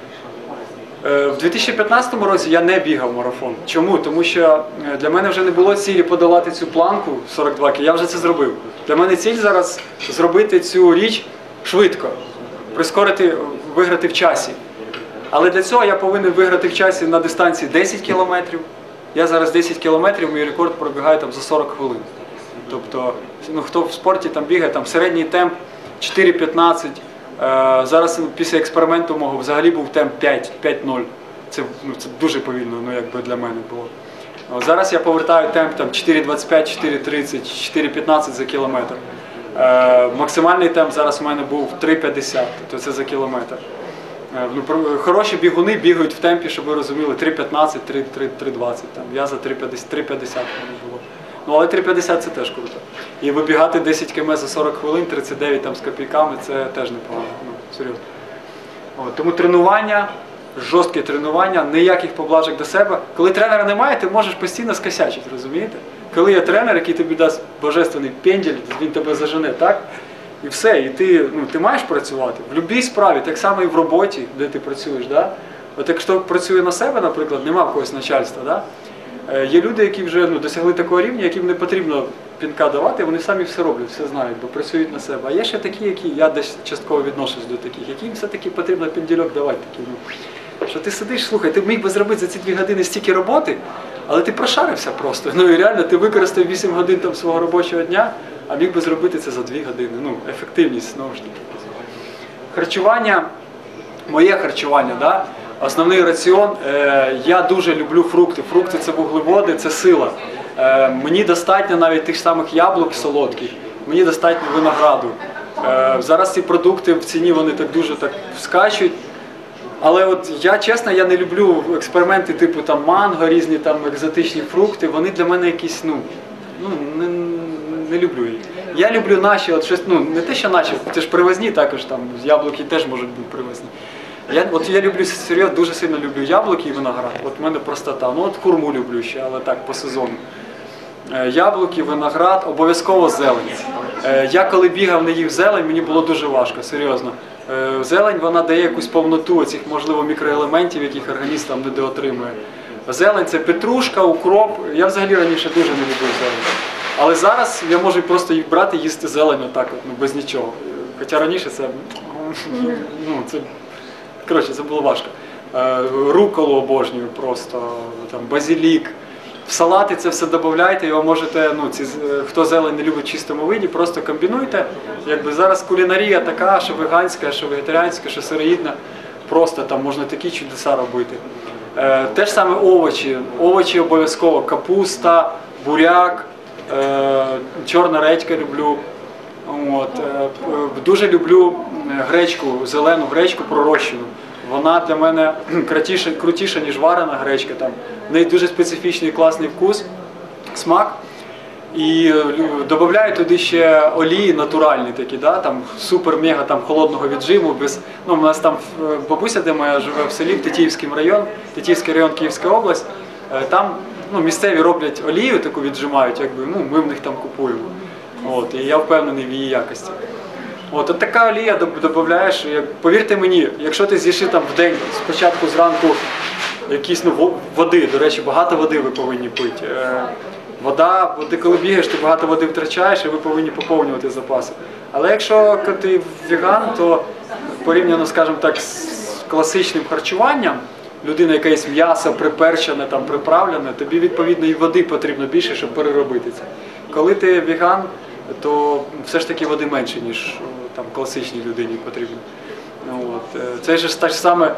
Speaker 1: В дві тисячі п'ятнадцятому році я не бігав марафон. Чому? Тому що для мене вже не було цілі подолати цю планку сорок два кілометри, я вже це зробив. Для мене ціль зараз зробити цю річ швидко, прискорити, виграти в часі. Але для цього я повинен виграти в часі на дистанції десять кілометрів. Я зараз десять кілометрів, мій рекорд пробігає там за сорок хвилин. Тобто, ну, хто в спорті там бігає, там середній темп чотири п'ятнадцять. Е, зараз після експерименту мого взагалі був темп п'ять, п'ять нуль. Це, ну, це дуже повільно, ну, якби для мене було. О, зараз я повертаю темп там чотири двадцять п'ять, чотири тридцять, чотири п'ятнадцять за кілометр. Е, максимальний темп зараз у мене був три п'ятдесят, тобто це за кілометр. Е, ну, хороші бігуни бігають в темпі, щоб ви розуміли, три п'ятнадцять, три двадцять. Я за три п'ятдесят було. Ну, але три п'ятдесят це теж круто. І вибігати десять кілометрів за сорок хвилин, тридцять дев'ять там з копійками, це теж непогано. Ну, серйозно. От, тому тренування, жорстке тренування, ніяких поблажок до себе. Коли тренера немає, ти можеш постійно скосячити, розумієте? Коли є тренер, який тобі дасть божественний пенділь, він тебе зажене, так? І все, і ти, ну, ти маєш працювати. В будь-якій справі, так само і в роботі, де ти працюєш. Да? От якщо працює на себе, наприклад, нема в когось начальства, да? Є люди, які вже, ну, досягли такого рівня, яким не потрібно пінка давати, вони самі все роблять, все знають, бо працюють на себе. А є ще такі, які, я десь частково відношусь до таких, яким все-таки потрібно пендільок давати. Такі, ну, що ти сидиш, слухай, ти міг би зробити за ці дві години стільки роботи, але ти прошарився просто. Ну і реально, ти використав вісім годин там свого робочого дня, а міг би зробити це за дві години. Ну, ефективність, знову ж таки. Харчування, моє харчування, да? Основний раціон, е, я дуже люблю фрукти. Фрукти – це вуглеводи, це сила. Е, мені достатньо навіть тих самих яблук солодких, мені достатньо винограду. Е, зараз ці продукти в ціні, вони так дуже так скачуть. Але от я, чесно, я не люблю експерименти типу там манго, різні там екзотичні фрукти. Вони для мене якісь, ну, ну не, не люблю їх. Я люблю наші, от щось, ну, не те, що наші, це ж привозні також, там, яблуки теж можуть бути привозні. Я, от я люблю, серйозно, дуже сильно люблю яблуки і виноград. От в мене простота. Ну от хурму люблю ще, але так, по сезону. Е, яблуки, виноград, обов'язково зелень. Е, я коли бігав, не їв зелень, мені було дуже важко, серйозно. Е, зелень, вона дає якусь повноту оцих, можливо, мікроелементів, яких організм там недоотримує. Зелень – це петрушка, укроп. Я взагалі раніше дуже не любив зелень. Але зараз я можу просто їх брати і їсти зелень отак, от, ну, без нічого. Хоча раніше це, ну, це, коротше, це було важко. Руколу обожнюю просто, там, базилік. В салати це все додавайте, і ви можете, ну, ці, хто зелень не любить в чистому виді, просто комбінуйте. Якби зараз кулінарія така, що веганська, що вегетаріанська, що сироїдна, просто там можна такі чудеса робити. Е, те ж саме овочі, овочі обов'язково, капуста, буряк, е, чорна редька люблю. От, е, дуже люблю гречку, зелену гречку пророщену. Вона для мене крутіша, крутіша, ніж варена гречка. Там. В неї дуже специфічний класний вкус, смак. І додаю туди ще олії натуральні такі, да? Там супер-мега там, холодного віджиму. Без... Ну, у нас там бабуся, де моя живе в селі, в Тетіївський район, Тетіївський район, Київська область. Там, ну, місцеві роблять олію, таку віджимають, якби, ну, ми в них там купуємо. От, і я впевнений в її якості. От, от така олія додаєш, повірте мені, якщо ти з'їши там в день, спочатку зранку якісь, ну, води, до речі, багато води ви повинні пити. Е, вода, ти коли бігаєш, ти багато води втрачаєш і ви повинні поповнювати запаси. Але якщо ти веган, то порівняно, скажімо так, з класичним харчуванням, людина, яка є м'ясо, приперчене, там, приправлене, тобі відповідно і води потрібно більше, щоб переробити це. Коли ти веган, то все ж таки води менше, ніж там класичній людині потрібно. От. Це ж те ж саме,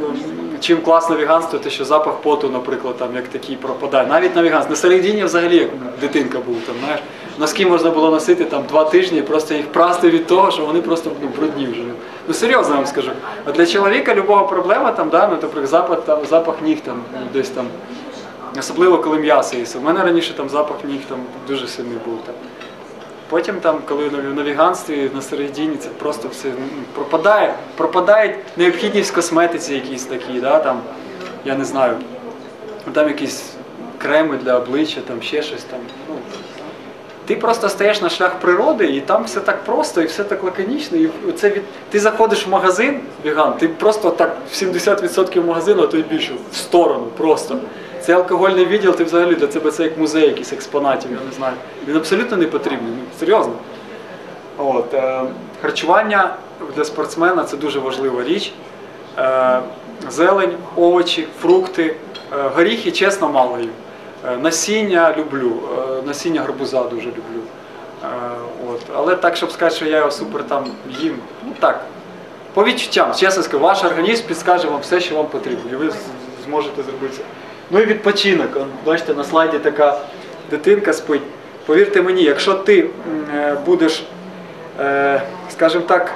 Speaker 1: чим класне веганство, те, що запах поту, наприклад, там, як такий пропадає. Навіть на веганство. На середині взагалі, як дитинка був, там, знаєш, носки можна було носити там два тижні і просто їх прасти від того, що вони просто, ну, брудні вже. Ну, серйозно вам скажу. А для чоловіка любого проблема, там, да, ну, наприклад, запах, там, запах ніг там, десь там Особливо, коли м'ясо їсть. У мене раніше там запах ніг там дуже сильний був. Там. Потім, там, коли в навіганстві, на середині, це просто все ну, пропадає, пропадає необхідність в косметиці якісь такі, да, там, я не знаю, там якісь креми для обличчя, там ще щось там. Ну, ти просто стаєш на шлях природи, і там все так просто, і все так лаконічно. І це від... Ти заходиш в магазин, веган, ти просто так сімдесят відсотків магазину, а то й більше, в сторону просто. Цей алкогольний відділ, ти взагалі для тебе це як музей якийсь експонатів, я не знаю. Він абсолютно не потрібний, ну, серйозно. От, е, харчування для спортсмена – це дуже важлива річ. Е, зелень, овочі, фрукти, е, горіхи, чесно, мало їм. Е, насіння люблю, е, насіння гарбуза дуже люблю. Е, от, але так, щоб сказати, що я його супер там їм, ну так. По відчуттям, чесно скажу, ваш організм підскаже вам все, що вам потрібно, і ви зможете зробити це. Ну і відпочинок. Бачите, на слайді така дитинка спить. Повірте мені, якщо ти будеш, скажімо так,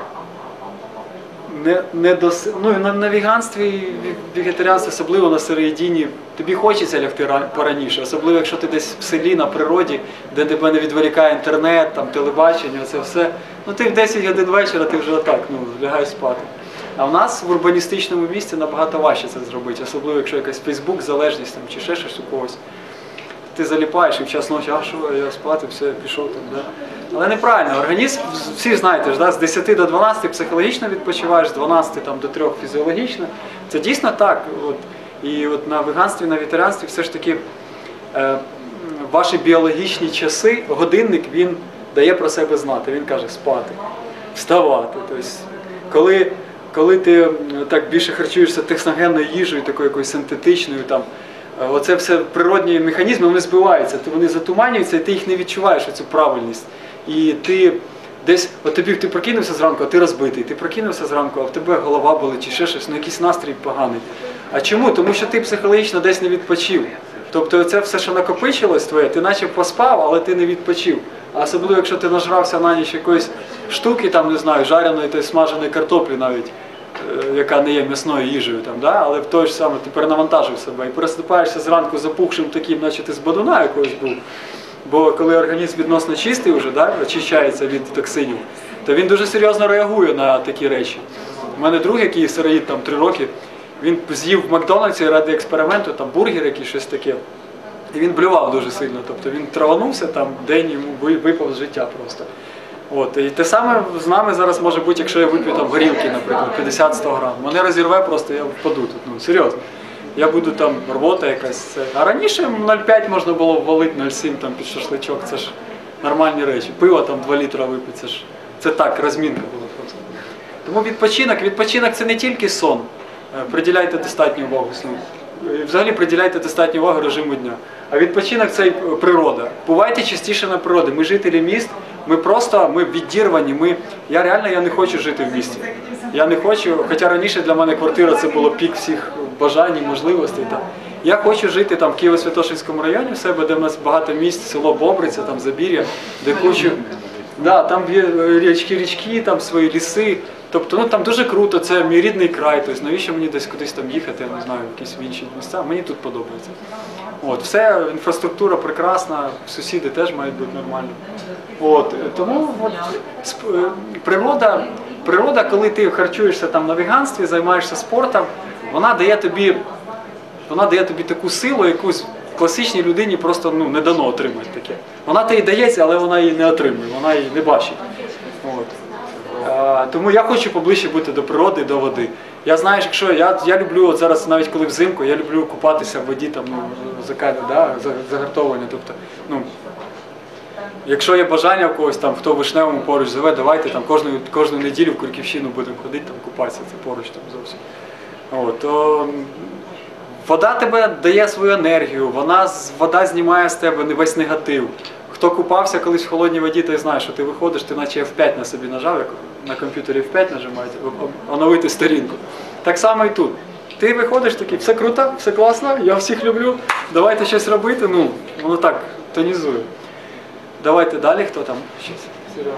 Speaker 1: не, не дос... ну, на, на веганстві, вегетаріанстві, особливо на середині, тобі хочеться лягти пораніше, особливо якщо ти десь в селі, на природі, де тебе не відволікає інтернет, там, телебачення, це все. Ну ти в десять годин вечора, ти вже отак, ну, лягаєш спати. А в нас в урбаністичному місті набагато важче це зробити, особливо якщо якась Фейсбук, залежність там, чи ще щось у когось. Ти заліпаєш і в час ночі, а що, я спати, все, пішов там. Да? Але неправильно, організм, всі знаєте, ж, да? З десяти до дванадцяти психологічно відпочиваєш, з дванадцяти там, до трьох фізіологічно. Це дійсно так. От. І от на веганстві, на вегетаріанстві все ж таки е, ваші біологічні часи, годинник, він дає про себе знати. Він каже спати, вставати. Тобто, коли Коли ти так більше харчуєшся техногенною їжею, такою якоюсь синтетичною, там, оце все природні механізми, вони збиваються, вони затуманюються, і ти їх не відчуваєш, оцю правильність. І ти десь, от тобі ти прокинувся зранку, а ти розбитий, ти прокинувся зранку, а в тебе голова болить чи ще щось, ну якийсь настрій поганий. А чому? Тому що ти психологічно десь не відпочив. Тобто це все, що накопичилось твоє, ти наче поспав, але ти не відпочив. А особливо, якщо ти нажрався на ніч якоїсь штуки, там, не знаю, жареної та смаженої картоплі навіть, яка не є м'ясною їжею, там, да? Але в той ж саме ти перенавантажив себе і просипаєшся зранку запухшим таким, наче ти з бадуна якогось був. Бо коли організм відносно чистий вже, да, очищається від токсинів, то він дуже серйозно реагує на такі речі. У мене друг, який сироїд там три роки, він з'їв в Макдональдсі ради експерименту, там бургер якийсь, щось таке. І він блював дуже сильно, тобто він траванувся, там день йому випав з життя просто. От, і те саме з нами зараз може бути, якщо я вип'ю там горілки, наприклад, п'ятдесят-сто грам. Мене розірве просто, я впаду тут, ну серйозно. Я буду там, рвота якась. А раніше нуль п'ять можна було ввалити, нуль сім там під шашличок, це ж нормальні речі. Пиво там два літра випити, це ж, це так, розмінка була просто. Тому відпочинок, відпочинок це не тільки сон, приділяйте достатню увагу сну. І взагалі приділяйте достатню увагу режиму дня. А відпочинок це природа. Бувайте частіше на природі. Ми жителі міст, ми просто, ми відірвані, ми... Я реально я не хочу жити в місті. Я не хочу, хоча раніше для мене квартира це було пік всіх бажань і можливостей. Там. Я хочу жити там в Києво-Святошинському районі в себе, де в нас багато місць, село Бобриця, там Забір'я, де хочу... Да, там є річки, річки, там свої ліси. Тобто, ну там дуже круто, це мій рідний край, тобто навіщо мені десь кудись там їхати, я не знаю, в якісь інші місця, мені тут подобається. От, все, інфраструктура прекрасна, сусіди теж мають бути нормальні. От, тому от, природа, природа, коли ти харчуєшся там на веганстві, займаєшся спортом, вона дає тобі, вона дає тобі таку силу, якусь класичній людині просто ну, не дано отримати таке. Вона тобі дається, але вона її не отримує, вона її не бачить. От. А, тому я хочу поближче бути до природи, до води. Я знаю, якщо я, я люблю, от зараз навіть коли взимку, я люблю купатися в воді, там, ну, закати, да, загартовування. Тобто, ну, якщо є бажання в когось, там, хто в Вишневому поруч живе, давайте там, кожну, кожну неділю в Курківщину будемо ходити, там, купатися, це поруч там, зовсім. От, то, вода тебе дає свою енергію, вона, вода знімає з тебе весь негатив. Хто купався колись в холодній воді, той знає, що ти виходиш, ти наче еф п'ять на собі нажав, як на комп'ютері еф п'ять нажимають, оновити сторінку. Так само і тут. Ти виходиш такий, все круто, все класно, я всіх люблю, давайте щось робити, ну, воно так, тонізує. Давайте далі, хто там? Серега.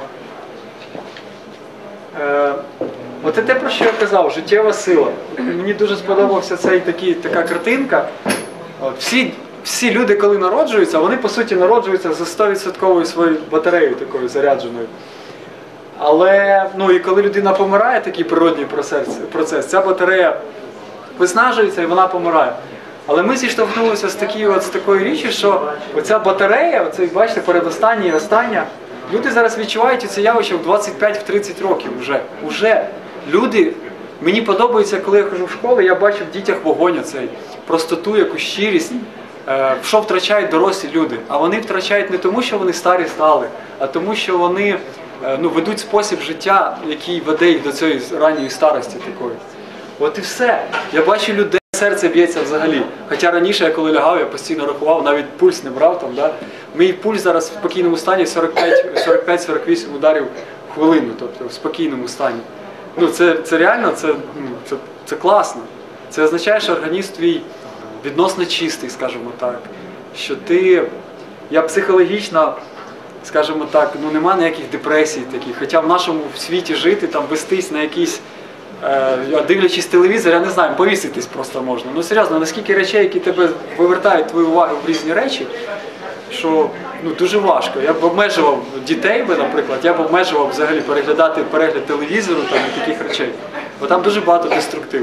Speaker 1: Е, от це те, про що я казав, життєва сила. Мені дуже сподобався цей такий, така картинка. От, всі всі люди, коли народжуються, вони по суті народжуються за сто відсотків своєю батареєю такою зарядженою. Але, ну і коли людина помирає, такий природній процес, процес, ця батарея виснажується і вона помирає. Але ми зіштовхнулися з, такі, от, з такою річчю, що оця батарея, оце, бачите, передостання і остання, люди зараз відчувають це явище в двадцять п'ять тридцять років вже. Уже люди, мені подобається, коли я хожу в школу, я бачу в дітях вогонь оцей, простоту, якусь щирість, е, що втрачають дорослі люди. А вони втрачають не тому, що вони старі стали, а тому, що вони е, ну, ведуть спосіб життя, який веде їх до цієї ранньої старості такої. От і все. Я бачу людей, серце б'ється взагалі. Хоча раніше, я коли лягав, я постійно рахував, навіть пульс не брав там, да? Мій пульс зараз в спокійному стані сорок п'ять сорок вісім ударів в хвилину, тобто в спокійному стані. Ну, це, це реально, це, ну, це, це класно. Це означає, що організм твій відносно чистий, скажімо так. Що ти, я психологічно, скажімо так, ну нема ніяких депресій таких. Хоча в нашому світі жити, там вестись на якісь, е, дивлячись телевізор, я не знаю, повіситись просто можна. Ну серйозно, наскільки речей, які тебе вивертають твою увагу в різні речі, що ну, дуже важко. Я б обмежував дітей, би, наприклад, я б обмежував взагалі переглядати перегляд телевізору там, і таких речей. Бо там дуже багато деструктиву.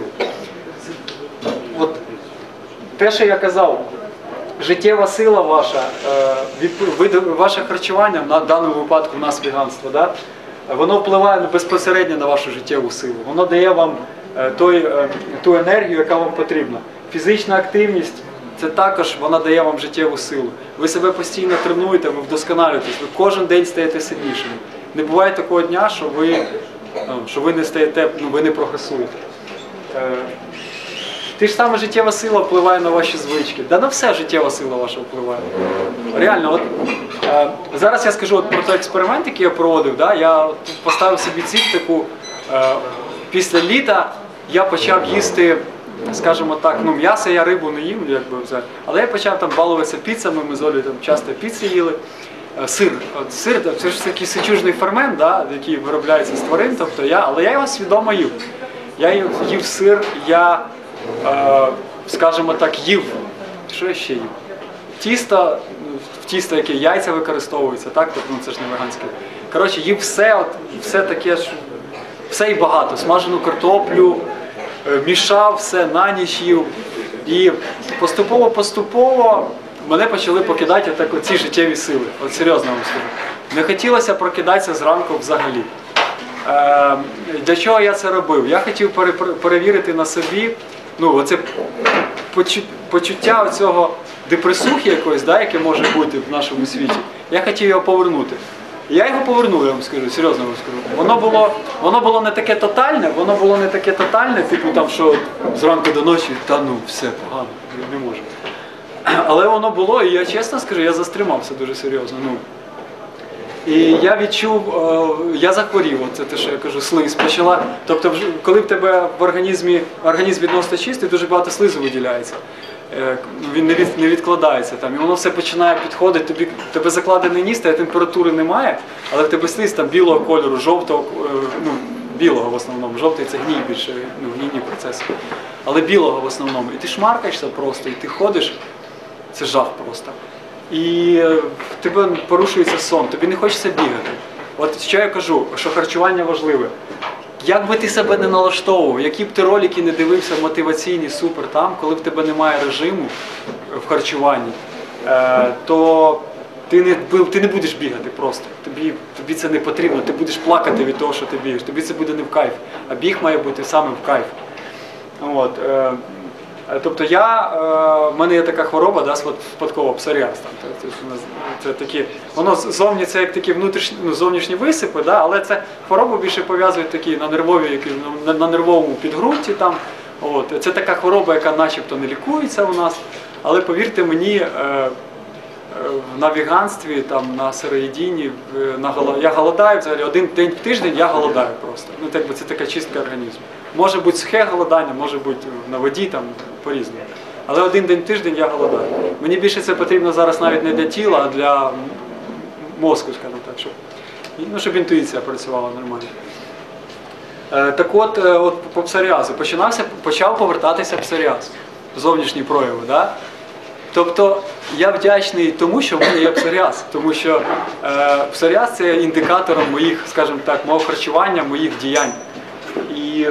Speaker 1: От те, що я казав, життєва сила ваша, е, ваше харчування, на даному випадку в нас веганство, да? Воно впливає безпосередньо на вашу життєву силу. Воно дає вам е, той, е, ту енергію, яка вам потрібна. Фізична активність, це також вона дає вам життєву силу. Ви себе постійно тренуєте, ви вдосконалюєтесь, ви кожен день стаєте сильнішими. Не буває такого дня, що ви, що ви не стаєте, ну, ви не прогресуєте. Ти ж саме життєва сила впливає на ваші звички. Да на все життєва сила ваша впливає. Реально, от, е, зараз я скажу от про той експеримент, який я проводив. Да? Я поставив собі ціль таку, е, після літа я почав їсти, скажімо так, ну м'ясо, я рибу не їм, якби вже, але я почав там балуватися піцами, ми з Олею там часто піци їли. Е, сир, от, сир, це ж такий сичужний фермент, да, який виробляється з тварин, тобто я, але я його свідомо їв. Я їв, їв сир, я, е, скажімо так, їв, що я ще їв? Тісто, в тісто, яке яйця використовуються, так, тобто, ну, це ж не веганське. Коротше, їв все, от, все таке, все і багато, смажену картоплю, мішав все, на ніч їв. І поступово-поступово мене почали покидати отак оці життєві сили. От серйозно вам скажу. Не хотілося прокидатися зранку взагалі. Е, для чого я це робив? Я хотів пере, перевірити на собі, ну, оце почу, почуття цього депресухи якоїсь, да, яке може бути в нашому світі. Я хотів його повернути. Я його повернув, я вам скажу, серйозно вам скажу. Воно було, воно було не таке тотальне, воно було не таке тотальне, типу там, що зранку до ночі, та ну, все погано, не можу. Але воно було, і я чесно скажу, я застримався дуже серйозно. Ну. І я відчув, я захворів, це те, що я кажу, слиз почала. Тобто, коли в тебе в організмі, організм відносно чистий, дуже багато слизу виділяється. Він не, від, не відкладається там, і воно все починає підходити, тобі, тебе закладений ніс, а температури немає, але в тебе слиз там білого кольору, жовтого, ну, білого в основному, жовтий це гній більше, ну, гнійні процеси, але білого в основному. І ти шмаркаєшся просто, і ти ходиш, це жах просто. І в тебе порушується сон, тобі не хочеться бігати. От що я кажу, що харчування важливе. Як би ти себе не налаштовував, які б ти ролики не дивився мотиваційні, супер там, коли в тебе немає режиму в харчуванні, то ти не, ти не будеш бігати просто. Тобі, тобі це не потрібно, ти будеш плакати від того, що ти бігаєш. Тобі це буде не в кайф, а біг має бути саме в кайф. От. Тобто я, в мене є така хвороба, да, спадкова псоріаз. Це, це такі, воно зовні це як такі внутрішні, ну, зовнішні висипи, да, але це хворобу більше пов'язують такі на нервові, які, на, на нервовому підґрунті. Там. От. Це така хвороба, яка начебто не лікується у нас, але повірте мені, е, е, на веганстві, там, на сироїдінні, на голод... я голодаю взагалі, один день в тиждень я голодаю просто. Ну, так би, це така чистка організму. Може бути сухе голодання, може бути на воді, там, по-різному. Але один день в тиждень я голодаю. Мені більше це потрібно зараз навіть не для тіла, а для мозку, скажімо так, щоб, ну, щоб інтуїція працювала нормально. Е, так от, е, от по псоріазу. Починався, почав повертатися псоріаз, зовнішні прояви. Да? Тобто я вдячний тому, що в мене є псоріаз, тому що е, псоріаз – це індикатором моїх, скажімо так, мого харчування, моїх діянь. І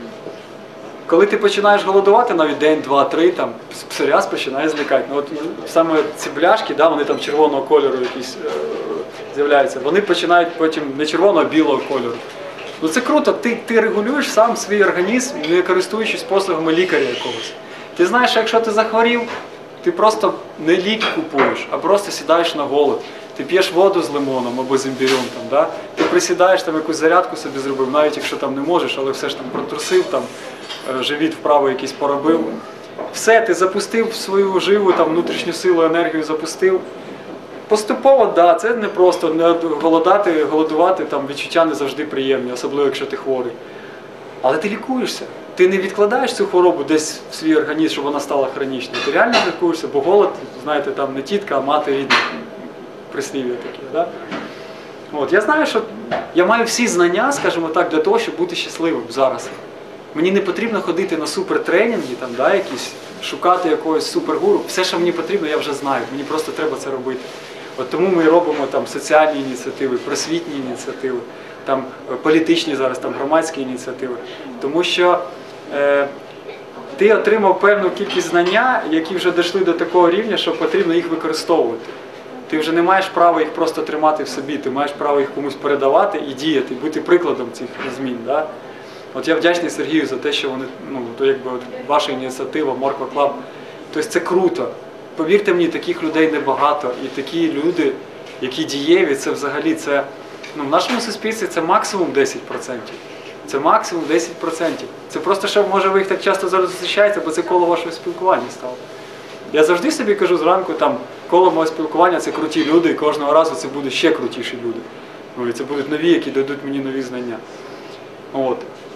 Speaker 1: коли ти починаєш голодувати, навіть день, два, три, там псоріаз починає зникати. Ну, от саме ці бляшки, да, вони там червоного кольору якісь е, з'являються, вони починають потім не червоного, а білого кольору. Ну це круто, ти, ти регулюєш сам свій організм, не користуючись послугами лікаря якогось. Ти знаєш, що якщо ти захворів, ти просто не лік купуєш, а просто сідаєш на голод. Ти п'єш воду з лимоном або з імбирем, там, да? Ти присідаєш, там якусь зарядку собі зробив, навіть якщо там не можеш, але все ж там протрусив, там, живіт вправо якийсь поробив. Все, ти запустив свою живу там, внутрішню силу, енергію запустив. Поступово, так, да, це не просто, не голодати, голодувати, там, відчуття не завжди приємні, особливо якщо ти хворий. Але ти лікуєшся. Ти не відкладаєш цю хворобу десь в свій організм, щоб вона стала хронічною. Ти реально лікуєшся, бо голод, знаєте, там не тітка, а мати рідна. Прислів'я таке, да? От, я знаю, що я маю всі знання, скажімо так, для того, щоб бути щасливим зараз. Мені не потрібно ходити на супертренінги, там, да, якісь, шукати якогось супергуру. Все, що мені потрібно, я вже знаю. Мені просто треба це робити. От тому ми робимо там соціальні ініціативи, просвітні ініціативи, там політичні зараз, там громадські ініціативи. Тому що е, ти отримав певну кількість знання, які вже дійшли до такого рівня, що потрібно їх використовувати. Ти вже не маєш права їх просто тримати в собі, ти маєш право їх комусь передавати і діяти, бути прикладом цих змін. Да? От я вдячний Сергію за те, що вони, ну, то якби от ваша ініціатива, Морква Клаб, тобто це круто. Повірте мені, таких людей небагато, і такі люди, які дієві, це взагалі, це, ну, в нашому суспільстві це максимум десять відсотків. Це максимум десять відсотків. Це просто, що, може, ви їх так часто зараз зустрічаєте, бо це коло вашого спілкування стало. Я завжди собі кажу зранку, там, коло мого спілкування це круті люди, і кожного разу це будуть ще крутіші люди. Ну, і це будуть нові, які дадуть мені нові знання. От.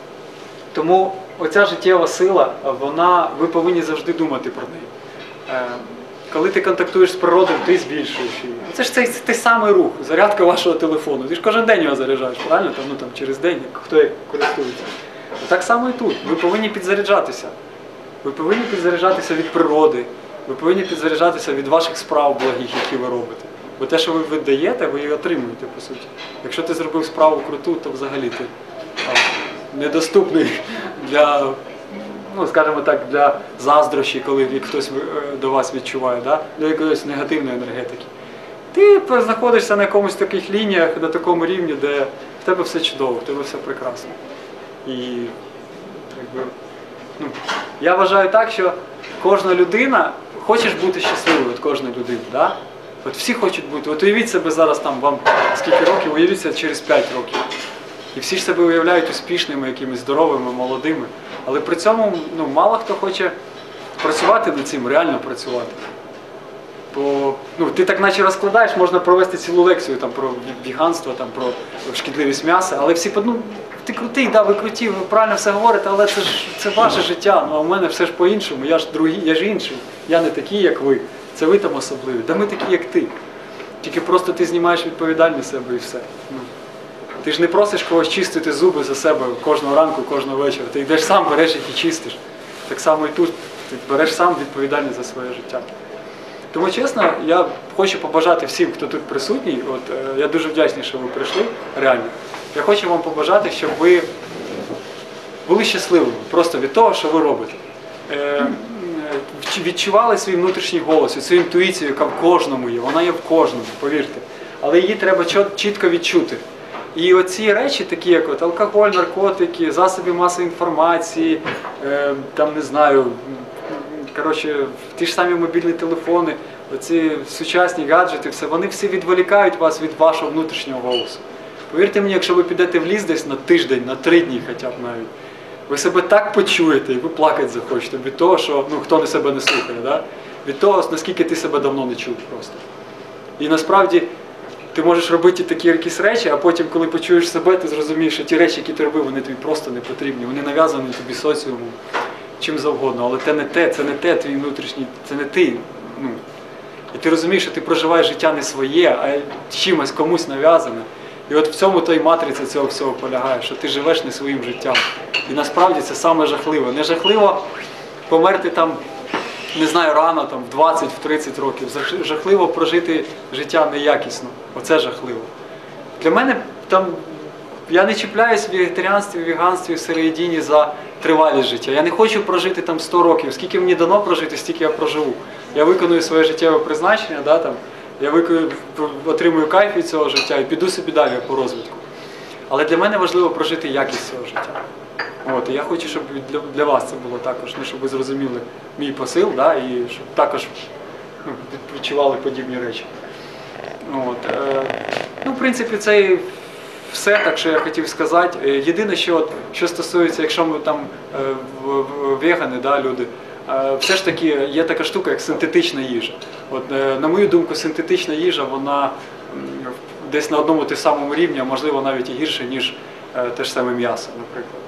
Speaker 1: Тому оця життєва сила, вона, ви повинні завжди думати про неї. Е, коли ти контактуєш з природою, ти збільшуєш її. Це ж цей, той самий рух, зарядка вашого телефону. Ти ж кожен день його заряджаєш, правильно? Там, ну, там, через день, хто як користується. Так само і тут. Ви повинні підзаряджатися. Ви повинні підзаряджатися від природи. Ви повинні підзаряджатися від ваших справ благих, які ви робите. Бо те, що ви видаєте, ви її отримуєте, по суті. Якщо ти зробив справу круту, то взагалі ти а, недоступний для, ну, скажімо так, для заздрощі, коли хтось до вас відчуває, да? Для якоїсь негативної енергетики. Ти знаходишся на якомусь таких лініях, на такому рівні, де в тебе все чудово, в тебе все прекрасно. І, якби, ну, я вважаю так, що кожна людина, хочеш бути щасливою, от кожна людина, да? От всі хочуть бути, от уявіть себе зараз там, вам скільки років, уявіть себе через п'ять років. І всі ж себе уявляють успішними, якимись здоровими, молодими. Але при цьому, ну, мало хто хоче працювати над цим, реально працювати. Бо, ну, ти так наче розкладаєш, можна провести цілу лекцію там, про віганство, там, про шкідливість м'яса, але всі, ну, ти крутий, да, ви круті, ви правильно все говорите, але це ж це ваше життя, ну а в мене все ж по-іншому, я ж другий, я ж інший, я не такий, як ви, це ви там особливі, да ми такі, як ти. Тільки просто ти знімаєш відповідальність себе і все. Ну. Ти ж не просиш когось чистити зуби за себе кожного ранку, кожного вечора, ти йдеш сам, береш їх і чистиш. Так само і тут, ти береш сам відповідальність за своє життя. Тому, чесно, я хочу побажати всім, хто тут присутній, от, е, я дуже вдячний, що ви прийшли, реально. Я хочу вам побажати, щоб ви були щасливими просто від того, що ви робите. Е, відчували свій внутрішній голос, цю інтуїцію, яка в кожному є, вона є в кожному, повірте. Але її треба чітко відчути. І оці речі, такі як от алкоголь, наркотики, засоби масової інформації, е, там, не знаю, коротше, ті ж самі мобільні телефони, оці сучасні гаджети, все, вони всі відволікають вас від вашого внутрішнього голосу. Повірте мені, якщо ви підете в ліс десь на тиждень, на три дні хоча б навіть, ви себе так почуєте і ви плакати захочете від того, що, ну, хто не себе не слухає, да? Від того, наскільки ти себе давно не чув просто. І насправді ти можеш робити такі якісь речі, а потім, коли почуєш себе, ти зрозумієш, що ті речі, які ти робив, вони тобі просто не потрібні, вони нав'язані тобі соціумом, чим завгодно, але це не те, це не те, твій внутрішній, це не ти. Ну. І ти розумієш, що ти проживаєш життя не своє, а чимось комусь нав'язане. І от в цьому той матриця цього всього полягає, що ти живеш не своїм життям. І насправді це саме жахливо. Не жахливо померти там не знаю, рано, там, в двадцять, в тридцять років. Жахливо прожити життя неякісно. Оце жахливо. Для мене там, я не чіпляюсь в вегетаріанстві, в веганстві, в сироїдінні за тривалість життя. Я не хочу прожити там сто років. Скільки мені дано прожити, стільки я проживу. Я виконую своє життєве призначення, да, там, я виконую, отримую кайф від цього життя і піду собі далі по розвитку. Але для мене важливо прожити якість цього життя. От, і я хочу, щоб для, для вас це було також, ну, щоб ви зрозуміли мій посил, да, і щоб також ну, відчували подібні речі. От, е, ну, в принципі, це і все, так що я хотів сказати. Єдине, що, от, що стосується, якщо ми там е, в, в, вегани, да, люди, е, все ж таки є така штука, як синтетична їжа. От, е, на мою думку, синтетична їжа, вона м, десь на одному те самому рівні, а можливо навіть і гірше, ніж е, те ж саме м'ясо, наприклад.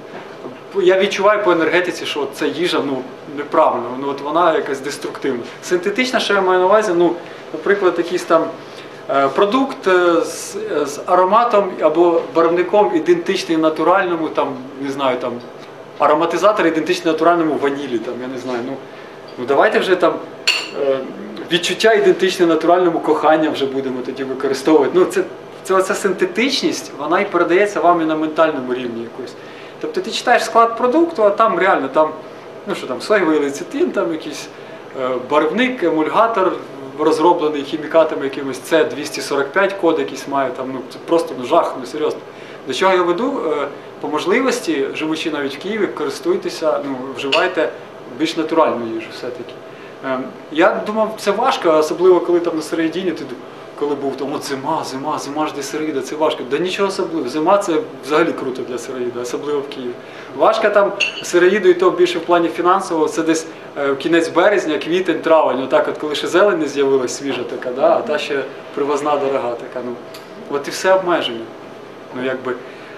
Speaker 1: Я відчуваю по енергетиці, що ця їжа ну, неправильна, ну, от вона якась деструктивна. Синтетична, що я маю на увазі, ну, наприклад, якийсь там е, продукт е, з, з ароматом або барвником ідентичний натуральному, там, не знаю, там, ароматизатор ідентичний натуральному ванілі, там, я не знаю. Ну, ну давайте вже там е, відчуття ідентичне натуральному кохання вже будемо тоді використовувати. Ну, це, це оця синтетичність, вона і передається вам і на ментальному рівні якось. Тобто ти читаєш склад продукту, а там реально там, ну що там, соєвий лецитин, там якийсь е, барвник, емульгатор розроблений хімікатами якимось, С двісті сорок п'ять код якийсь має, там, ну це просто ну, жах, ну серйозно. До чого я веду? Е, по можливості, живучи навіть в Києві, користуйтеся, ну, вживайте більш натуральну їжу все-таки. Е, я думав, це важко, особливо коли там на середині, ти коли був там, от зима, зима, зима ж де сироїда, це важко. Да нічого особливого. Зима це взагалі круто для сироїда, особливо в Києві. Важко там сироїду і то більше в плані фінансового, це десь е, кінець березня, квітень, травень, отак от коли ще зелень не з'явилась, свіжа така, да, а та ще привозна дорога така. Ну, от і все обмеження. Ну, якби.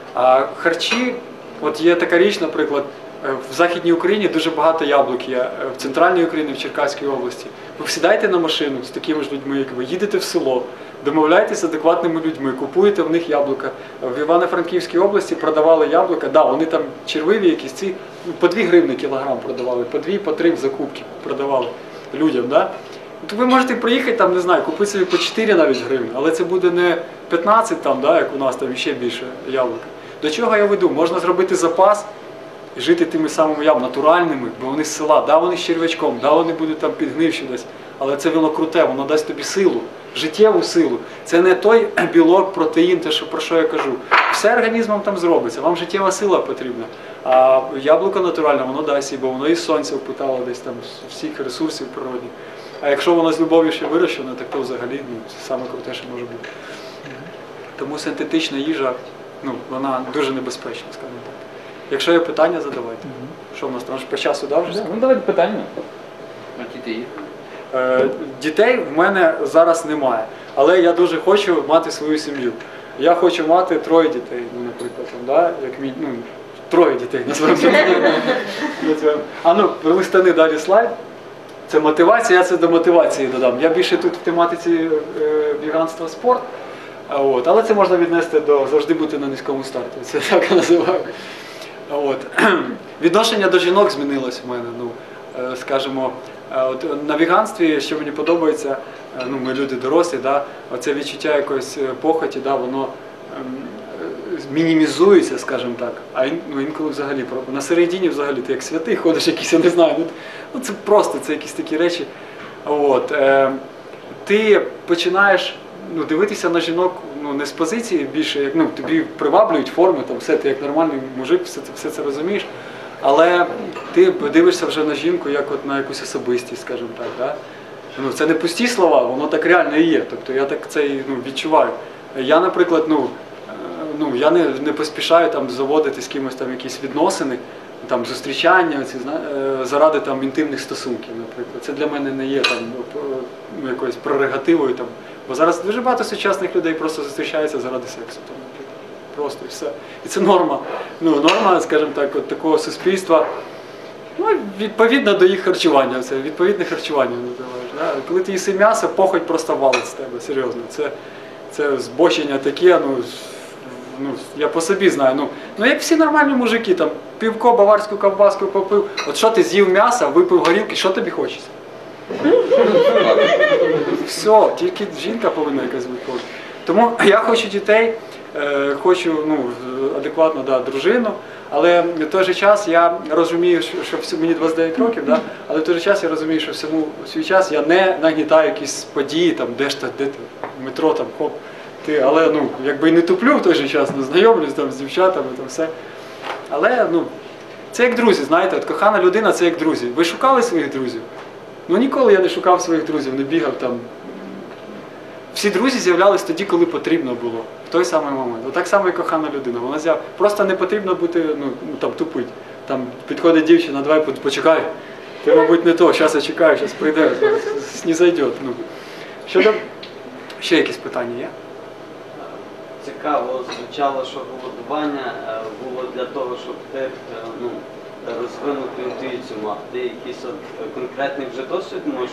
Speaker 1: А харчі, от є така річ, наприклад, в Західній Україні дуже багато яблук є, в Центральній Україні, в Черкаській області. Ви сідаєте на машину з такими ж людьми, як ви, їдете в село, домовляєтеся з адекватними людьми, купуєте в них яблука. В Івано-Франківській області продавали яблука, да, вони там червиві якісь, ці по дві гривні кілограм продавали, по дві, по три в закупки продавали людям. Да? То ви можете приїхати, там, не знаю, купити собі по чотири навіть гривні, але це буде не п'ятнадцять, там, да, як у нас, там ще більше яблука. До чого я веду? Можна зробити запас, і жити тими самими ям натуральними, бо вони з села, да, вони з черв'ячком, да, вони будуть там підгнивші десь, але це воно круте, воно дасть тобі силу, життєву силу. Це не той білок, протеїн, те, що, про що я кажу. Все організмом там зробиться, вам життєва сила потрібна. А яблуко натуральне, воно дасть, бо воно із сонця впитало десь там всіх ресурсів природних. А якщо воно з любов'ю ще вирощено, так то взагалі ну, це саме круте, що може бути. Тому синтетична їжа, ну, вона дуже небезпечна, скажімо так. Якщо є питання, задавайте. Mm-hmm. Що в нас там по часу дав вже?
Speaker 2: Ну давайте питання.
Speaker 3: А дітей?
Speaker 1: Е, дітей в мене зараз немає, але я дуже хочу мати свою сім'ю. Я хочу мати троє дітей, ну, наприклад, там, да? Як мій, ну, троє дітей, насправді. А ну, прилистани далі слайд. Це мотивація, я це до мотивації додам. Я більше тут в тематиці е, веганства, спорт, а, от. Але це можна віднести до завжди бути на низькому старті, це так називаю. От. Відношення до жінок змінилось в мене. Ну, скажімо, от на веганстві, що мені подобається, ну, ми люди дорослі, да, оце відчуття якоїсь похоті, да, воно ем, мінімізується, скажімо так, а ін, ну, інколи взагалі, на середині взагалі ти як святий ходиш якийсь, я не знаю, ну, ну це просто, це якісь такі речі. От, е, ти починаєш ну, дивитися на жінок ну, не з позиції більше, як ну, тобі приваблюють форми, там, все, ти як нормальний мужик, все, все це розумієш, але ти дивишся вже на жінку як от на якусь особистість, скажімо так. Да? Ну, це не пусті слова, воно так реально і є, тобто я так це ну, відчуваю. Я, наприклад, ну, ну, я не, не поспішаю там, заводити з кимось там, якісь відносини, там, зустрічання ці, заради там, інтимних стосунків, наприклад. Це для мене не є там, ну, якоюсь прерогативою. Там. Бо зараз дуже багато сучасних людей просто зустрічаються заради сексу. Там, просто і все. І це норма. Ну, норма, скажімо так, от такого суспільства, ну, відповідно до їх харчування. Це відповідне харчування називаєш. Да? Коли ти їси м'ясо, похоть просто валить з тебе, серйозно. Це, це збочення таке, ну, ну, я по собі знаю. Ну, ну, як всі нормальні мужики, там, півко, баварську ковбаску попив. От що ти з'їв м'ясо, випив горілки, що тобі хочеться? Все, тільки жінка повинна якась виходити. Тому я хочу дітей, е, хочу ну, адекватно да, дружину, але в той же час я розумію, що, що всі, мені двадцять дев'ять років, да, але в той же час я розумію, що всьому свій час я не нагнітаю якісь події, там, де ж ти, де ти, в метро, там, хоп, ти, але ну, якби і не туплю в той же час, ну, знайомлюсь там, з дівчатами, там, все. Але ну, це як друзі, знаєте, от кохана людина це як друзі. Ви шукали своїх друзів? Ну ніколи я не шукав своїх друзів, не бігав там. Всі друзі з'являлись тоді, коли потрібно було, в той самий момент. Отак само і кохана людина. Вона з'яв... Просто не потрібно бути, ну, там, тупить. Там підходить дівчина, давай почекай. Ти, мабуть, не то, зараз я чекаю, зараз прийде, не зайде. Ну. Щодо... Ще якісь питання є?
Speaker 2: Цікаво звучало, що голодування було для того, щоб ти ну, розвинути інтуїцію мав. Ти якийсь от конкретний вже досвід можеш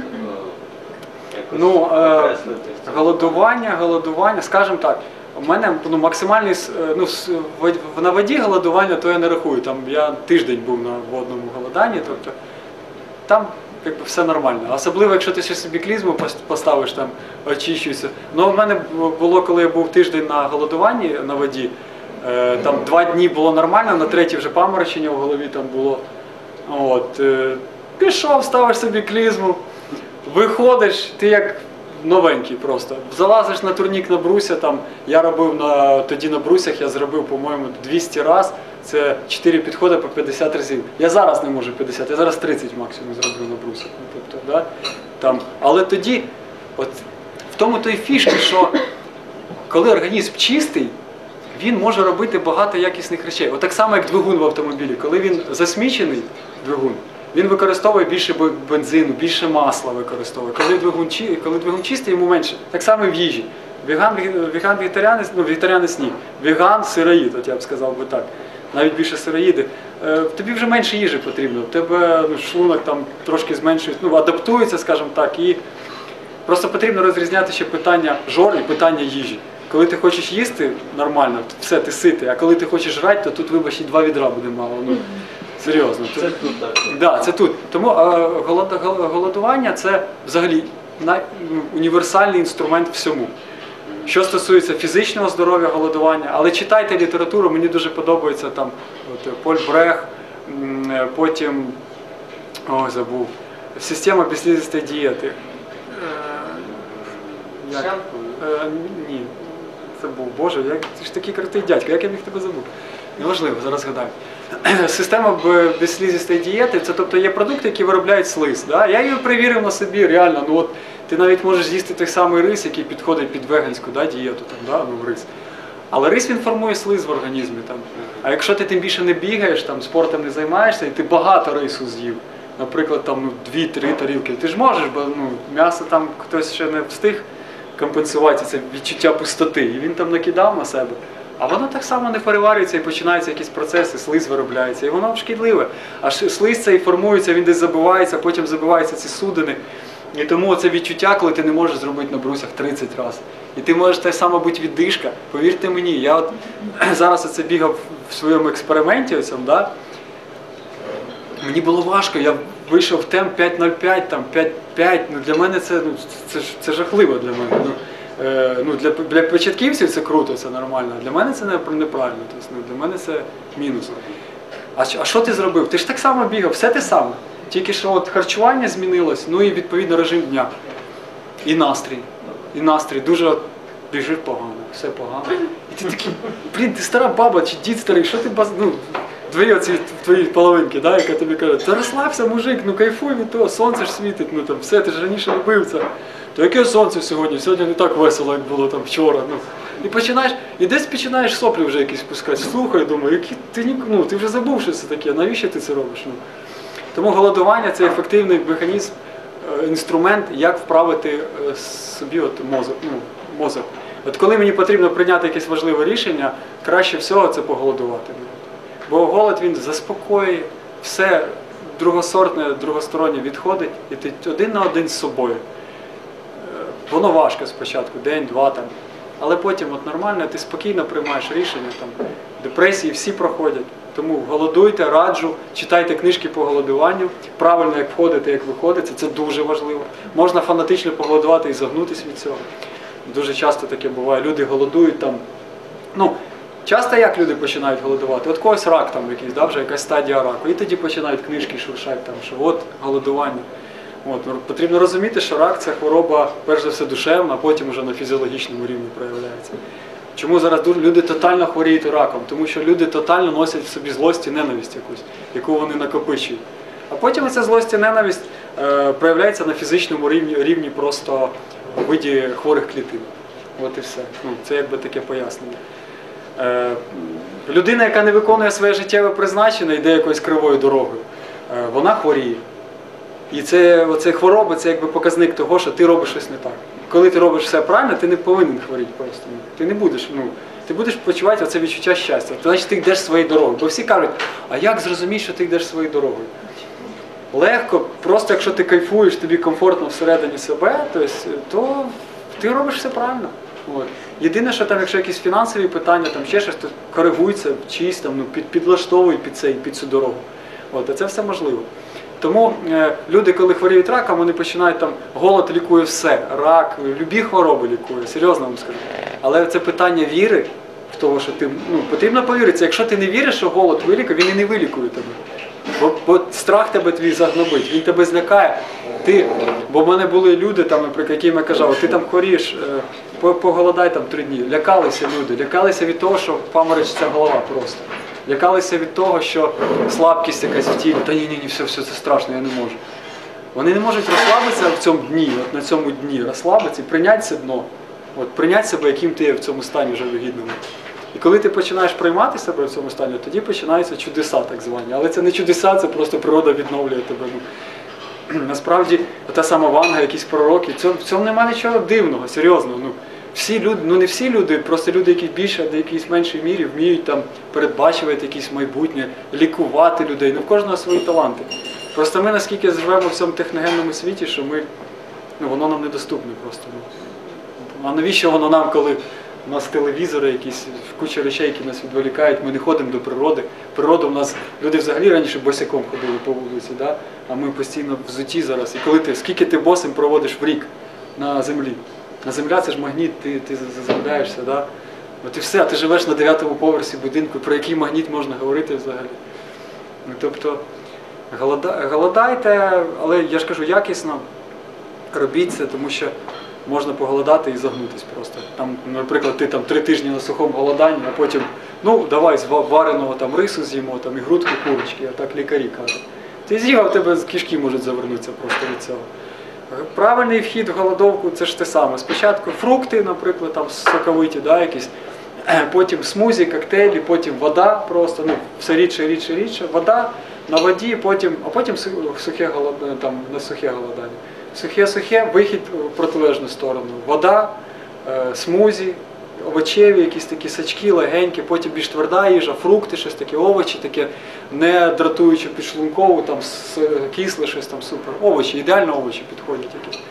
Speaker 2: якось
Speaker 1: ну,
Speaker 2: окреслити?
Speaker 1: Е, голодування, голодування, скажімо так, у мене ну, максимальний, ну, на воді голодування, то я не рахую. Там я тиждень був на водному голоданні, тобто там якби все нормально. Особливо, якщо ти ще собі клізму поставиш, там, очищуєшся. Ну, у мене було, коли я був тиждень на голодуванні на воді, е, там два дні було нормально, на третій вже паморочення в голові там було. От, е, пішов, ставиш собі клізму, виходиш, ти як новенький просто. Залазиш на турнік на бруся, там, я робив на, тоді на брусях, я зробив, по-моєму, двісті разів. Це чотири підходи по п'ятдесят разів. Я зараз не можу п'ятдесят, я зараз тридцять максимум зроблю на брусах. Тобто, да? Там. Але тоді, от, в тому то й фішка, що коли організм чистий, він може робити багато якісних речей. От так само, як двигун в автомобілі. Коли він засмічений, двигун, він використовує більше бензину, більше масла використовує. Коли двигун, коли двигун чистий, йому менше. Так само і в їжі. Веган, веган вегетаріанець, ну вегетаріанець ні. Веган, сироїд, от я б сказав би так. Навіть більше сироїди. Е, тобі вже менше їжі потрібно. В тебе ну, шлунок там трошки зменшується, ну адаптується, скажімо так. І просто потрібно розрізняти ще питання жор і питання їжі. Коли ти хочеш їсти нормально, все, ти ситий, а коли ти хочеш жрати, то тут, вибач, і два відра буде мало. Ну, серйозно.
Speaker 2: Це тут так.
Speaker 1: Да, це тут. Тому е, голод, голодування – це взагалі най, універсальний інструмент всьому. Що стосується фізичного здоров'я, голодування, але читайте літературу, мені дуже подобається там от, Поль Брех, потім, ой, забув, система безслізистої дієти. Е, як? Е, ні, забув, Боже, як, ти ж такий крутий дядько, як я міг тебе забув? Неважливо, зараз згадаю. Система безслізистої дієти, це тобто є продукти, які виробляють слиз. Да? Я її перевірив на собі, реально, ну от ти навіть можеш з'їсти той самий рис, який підходить під веганську да, дієту, там, да? Ну, рис. Але рис він формує слиз в організмі. Там. А якщо ти тим більше не бігаєш, там, спортом не займаєшся, і ти багато рису з'їв, наприклад, там, ну, дві-три тарілки, ти ж можеш, бо ну, м'ясо там хтось ще не встиг компенсувати це відчуття пустоти, і він там накидав на себе. А воно так само не переварюється і починаються якісь процеси, слиз виробляється, і воно шкідливе. А слиз цей формується, він десь забивається, потім забиваються ці судини. І тому це відчуття, коли ти не можеш зробити на брусях тридцять разів. І ти можеш те саме бути віддишка. Повірте мені, я от зараз оце бігав в своєму експерименті, оцьому, да? Мені було важко, я вийшов в темп п'ять нуль п'ять, там п'ять п'ять, ну для мене це, ну, це, це жахливо для мене. Ну, е, ну, для, для початківців це круто, це нормально, а для мене це неправильно, тобто, ну, для мене це мінус. А, а що ти зробив? Ти ж так само бігав, все те саме. Тільки що от харчування змінилось, ну і відповідно режим дня. І настрій. І настрій. Дуже от, біжиш погано, все погано. І ти такий, блін, ти стара баба чи дід старий, що ти баз... ну, дві оці твої половинки, да, яка тобі каже, та розслабся, мужик, ну кайфуй від того, сонце ж світить, ну там все, ти ж раніше робив це. То яке сонце сьогодні? Сьогодні не так весело, як було там вчора. Ну. І починаєш, і десь починаєш соплі вже якісь пускати. Слухай, думаю, які ти, ну, ти вже забув, що це таке, навіщо ти це робиш? Ну. Тому голодування – це ефективний механізм, інструмент, як вправити собі от мозок, ну, мозок. От коли мені потрібно прийняти якесь важливе рішення, краще всього це поголодувати. Бо голод, він заспокоює, все другосортне, другостороннє відходить, і ти один на один з собою. Воно важко спочатку, день, два там, але потім от нормально, ти спокійно приймаєш рішення, там, депресії всі проходять. Тому голодуйте, раджу, читайте книжки по голодуванню, правильно як входите, як виходите, це дуже важливо. Можна фанатично поголодувати і загнутися від цього. Дуже часто таке буває, люди голодують там, ну, часто як люди починають голодувати? От когось рак там якийсь, да, вже якась стадія раку, і тоді починають книжки шуршати, там, що от голодування. От, потрібно розуміти, що рак – це хвороба, перш за все, душевна, а потім вже на фізіологічному рівні проявляється. Чому зараз люди тотально хворіють раком? Тому що люди тотально носять в собі злость і ненависть якусь, яку вони накопичують. А потім ця злость і ненависть е, проявляється на фізичному рівні, рівні просто у виді хворих клітин. От і все. Ну, це якби таке пояснення. Е, людина, яка не виконує своє життєве призначення, йде якоюсь кривою дорогою, е, вона хворіє. І це, оце хвороба, це якби показник того, що ти робиш щось не так. Коли ти робиш все правильно, ти не повинен хворіти просто. Ти не будеш, ну, ти будеш почувати оце відчуття щастя. Значить, ти йдеш своєю дорогою. Бо всі кажуть, а як зрозуміти, що ти йдеш своєю дорогою? Легко, просто якщо ти кайфуєш, тобі комфортно всередині себе, то, то ти робиш все правильно. От. Єдине, що там, якщо якісь фінансові питання, там ще щось, то коригується, чись, там, ну, під, підлаштовують під, цей, під цю дорогу. От, а це все можливо. Тому е, люди, коли хворіють раком, вони починають там, голод лікує все, рак, любі хвороби лікує, серйозно вам скажу. Але це питання віри, в того, що ти, ну, потрібно повіритися, якщо ти не віриш, що голод вилікує, він і не вилікує тебе. Бо, бо страх тебе твій загнобить, він тебе злякає. Ти, бо в мене були люди, там, наприклад, яким я казав, ти там хворієш, е, поголодай там три дні. Лякалися люди, лякалися від того, що паморочиться голова просто. Лякалися від того, що слабкість якась в тілі, та ні-ні, все, все, це страшно, я не можу. Вони не можуть розслабитися в цьому дні, от на цьому дні, розслабитися і прийняти це дно. От, прийняти себе, яким ти є в цьому стані вже вигідному. І коли ти починаєш приймати себе в цьому стані, тоді починаються чудеса так звані. Але це не чудеса, це просто природа відновлює тебе. Ну, насправді, та сама Ванга, якісь пророки, в цьому немає нічого дивного, серйозно. Ну, всі люди, ну не всі люди, просто люди, які більше, а в якійсь меншій мірі вміють там передбачувати якісь майбутнє, лікувати людей. Ну, в кожного свої таланти. Просто ми наскільки живемо в цьому техногенному світі, що ми, ну, воно нам недоступне просто. Ну. А навіщо воно нам, коли у нас телевізори, якісь куча речей, які нас відволікають, ми не ходимо до природи. Природа у нас, люди взагалі раніше босяком ходили по вулиці, да? А ми постійно взуті зараз. І коли ти, скільки ти босим проводиш в рік на землі? На земля це ж магніт, ти, ти заземляєшся, да? От і все, а ти живеш на дев'ятому поверсі будинку, про який магніт можна говорити взагалі. Ну, тобто, голода, голодайте, але я ж кажу, якісно робіть це, тому що можна поголодати і загнутися просто. Там, наприклад, ти там три тижні на сухому голоданні, а потім, ну, давай з вареного там рису з'їмо, там, і грудку курочки, а так лікарі кажуть. Ти з'їв, а в тебе кишки можуть завернутися просто від цього. Правильний вхід в голодовку – це ж те саме. Спочатку фрукти, наприклад, там соковиті, да, якісь, потім смузі, коктейлі, потім вода просто, ну, все рідше, рідше, рідше, вода на воді, потім, а потім сухе голодання, там, на сухе голодання. Сухе-сухе, вихід в протилежну сторону. Вода, е, смузі, овочеві, якісь такі сачки, легенькі, потім більш тверда їжа, фрукти, щось таке, овочі, таке, не дратуючи підшлункову, там кисле щось там супер. Овочі, ідеально овочі підходять якісь.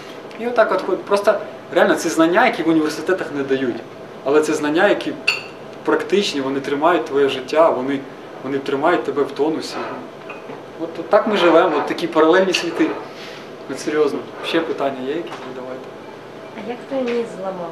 Speaker 1: І отак от, просто реально це знання, які в університетах не дають. Але це знання, які практичні, вони тримають твоє життя, вони, вони тримають тебе в тонусі. От, от так ми живемо, от такі паралельні світи. От серйозно, ще питання є якісь? Давайте.
Speaker 3: А як ти ніс зламав?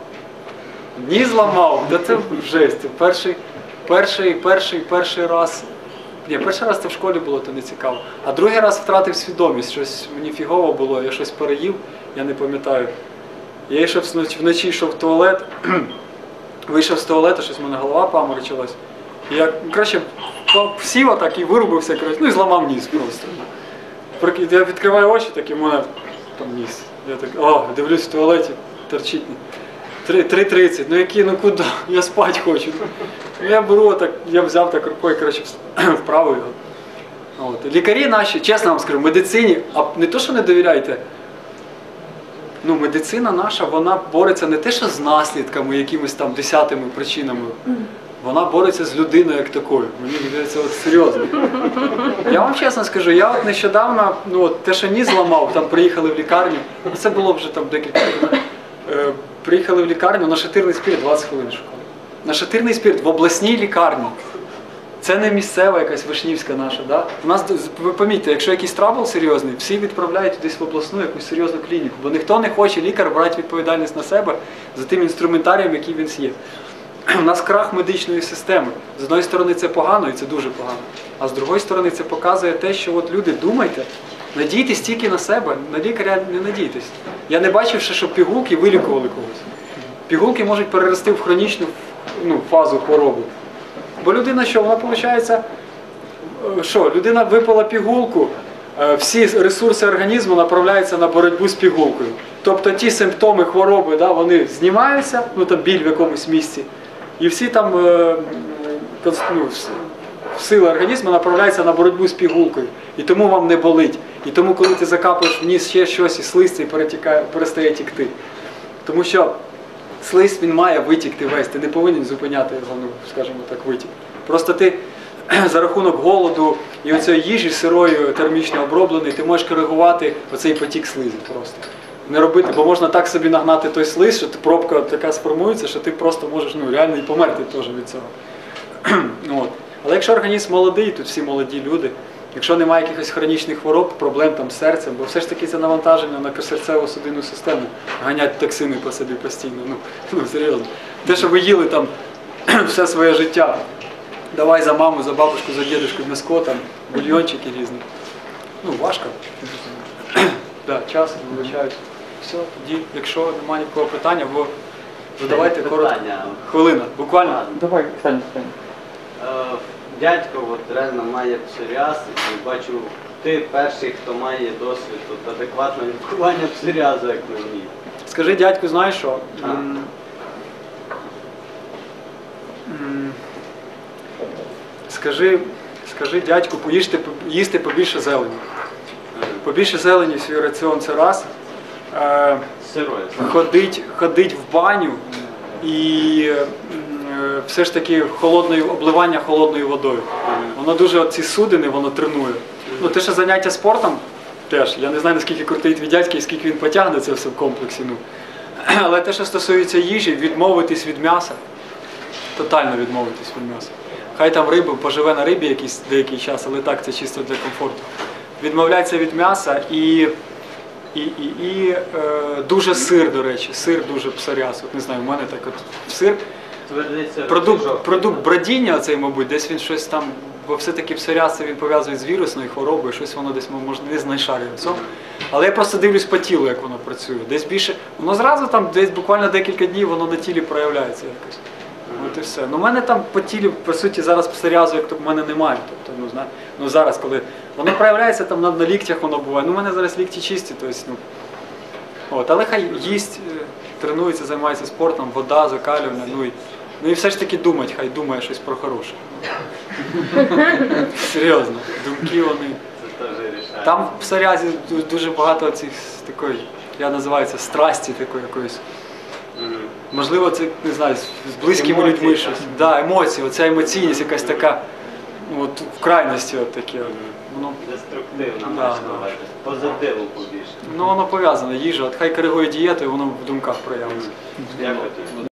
Speaker 1: Ніс зламав? Да це жесть. Перший, перший, перший, перший раз. Ні, перший раз це в школі було, то не цікаво. А другий раз втратив свідомість, щось мені фігово було, я щось переїв, я не пам'ятаю. Я йшов вночі, йшов в туалет, вийшов з туалету, щось в мене голова паморочилась. І я, краще, сів отак і вирубився, коротше, ну і зламав ніс просто. Я відкриваю очі, так і в мене там ніс. Я так, о, дивлюсь в туалеті, торчить. три тридцять, ну які, ну куди? Я спати хочу. Ну, я беру так, я взяв так рукою, коротше, вправо його. От. Лікарі наші, чесно вам скажу, в медицині, а не то, що не довіряйте, ну, медицина наша, вона бореться не те, що з наслідками, якимись там десятими причинами. Вона бореться з людиною як такою. Мені здається, от серйозно. Я вам чесно скажу, я от нещодавно, ну от те, що ніс зламав, там приїхали в лікарню, це було вже там декілька років, е, приїхали в лікарню, на шатирний спірт двадцять хвилин шукали. На шатирний спірт в обласній лікарні. Це не місцева якась вишнівська наша. Да? У нас, ви помітьте, якщо якийсь трабл серйозний, всі відправляють кудись в обласну якусь серйозну клініку, бо ніхто не хоче, лікар, брати відповідальність на себе за тим інструментарієм, який він є. У нас крах медичної системи. З однієї сторони це погано, і це дуже погано. А з другої сторони це показує те, що от люди, думайте, надійтесь тільки на себе, на лікаря не надійтесь. Я не бачив ще, щоб пігулки вилікували когось. Пігулки можуть перерости в хронічну ну, фазу хвороби. Бо людина що? Вона виходить, що? Людина випила пігулку, всі ресурси організму направляються на боротьбу з пігулкою. Тобто ті симптоми хвороби, да, вони знімаються, ну там біль в якомусь місці, і всі там ну, сили організму направляються на боротьбу з пігулкою. І тому вам не болить. І тому, коли ти закапуєш в ніс ще щось і слизь, і перестає тікти. Тому що слизь, він має витікти весь, ти не повинен зупиняти його, ну, скажімо так, витік. Просто ти за рахунок голоду і оцієї їжі сирою, термічно обробленої, ти можеш коригувати оцей потік слизі просто. Не робити, бо можна так собі нагнати той слиз, що пробка така сформується, що ти просто можеш ну, реально і померти теж від цього. От. Але якщо організм молодий, тут всі молоді люди, якщо немає якихось хронічних хвороб, проблем там з серцем, бо все ж таки це навантаження на серцево-судинну систему, ганять токсини по собі постійно, ну, ну серйозно. Те, що ви їли там все своє життя, давай за маму, за бабушку, за дідушку, м'яско, там, бульйончики різні. Ну, важко. Да, час вибачають. Все, тоді, якщо немає ніякого питання, бо задавайте коротко. Хвилина, буквально.
Speaker 2: А,
Speaker 4: Давай, Саня, Саня.
Speaker 2: Е, Дядько от, реально має псоріаз, і бачу, ти перший, хто має досвід от, адекватного лікування псоріазу, як мені.
Speaker 1: Скажи, дядьку, знаєш що?
Speaker 2: А.
Speaker 1: М, м, Скажи, скажи, дядьку, поїжте, їсти побільше зелені. Побільше зелені в свій раціон – це раз. Е,
Speaker 2: Сирою.
Speaker 1: ходить, ходить в баню і е, все ж таки холодною, обливання холодною водою. Воно дуже, ці судини, воно тренує. Ну, те, що заняття спортом, теж, я не знаю, наскільки крутий твій дядько і скільки він потягне це все в комплексі. Ну. Але те, що стосується їжі, відмовитись від м'яса, тотально відмовитись від м'яса. Хай там риба, поживе на рибі якийсь деякий час, але так, це чисто для комфорту. Відмовляється від м'яса і, і, і, і е, дуже сир, до речі, сир дуже псоріаз. От не знаю, в мене так от сир. Продукт, продукт бродіння, цей, мабуть, десь він щось там, бо все-таки псоріаз він пов'язує з вірусною хворобою, щось воно десь, може, не знайшарює в цьому. Але я просто дивлюсь по тілу, як воно працює. Десь більше, воно зразу там, десь буквально декілька днів, воно на тілі проявляється якось. От і все. Ну, у мене там по тілі, по суті, зараз псоріазу, як то в мене немає. Тобто, ну, знає, ну зараз, коли воно проявляється, там на, на ліктях воно буває. Ну, у мене зараз лікті чисті, тобто, ну. От, але хай їсть, тренується, займається спортом, вода, закалювання, ну і, ну і все ж таки думать, хай думає щось про хороше. Серйозно, думки вони.
Speaker 2: Це теж рішає.
Speaker 1: Там в псоріазі дуже багато цих такої, я називаю це страсті такої якоїсь.
Speaker 2: Мгм.
Speaker 1: Можливо, це, не знаю, з близькими
Speaker 2: Емоції,
Speaker 1: людьми
Speaker 2: так.
Speaker 1: щось. Да, емоції, оця емоційність якась така, от в крайності от таке. От. Воно,
Speaker 2: Деструктивна,
Speaker 1: Да,
Speaker 2: маєш
Speaker 1: да.
Speaker 2: на увазі. Позитиву побільше.
Speaker 1: ну, воно пов'язане, їжа, от хай коригує дієту і воно в думках проявиться.
Speaker 2: Дякую тобі.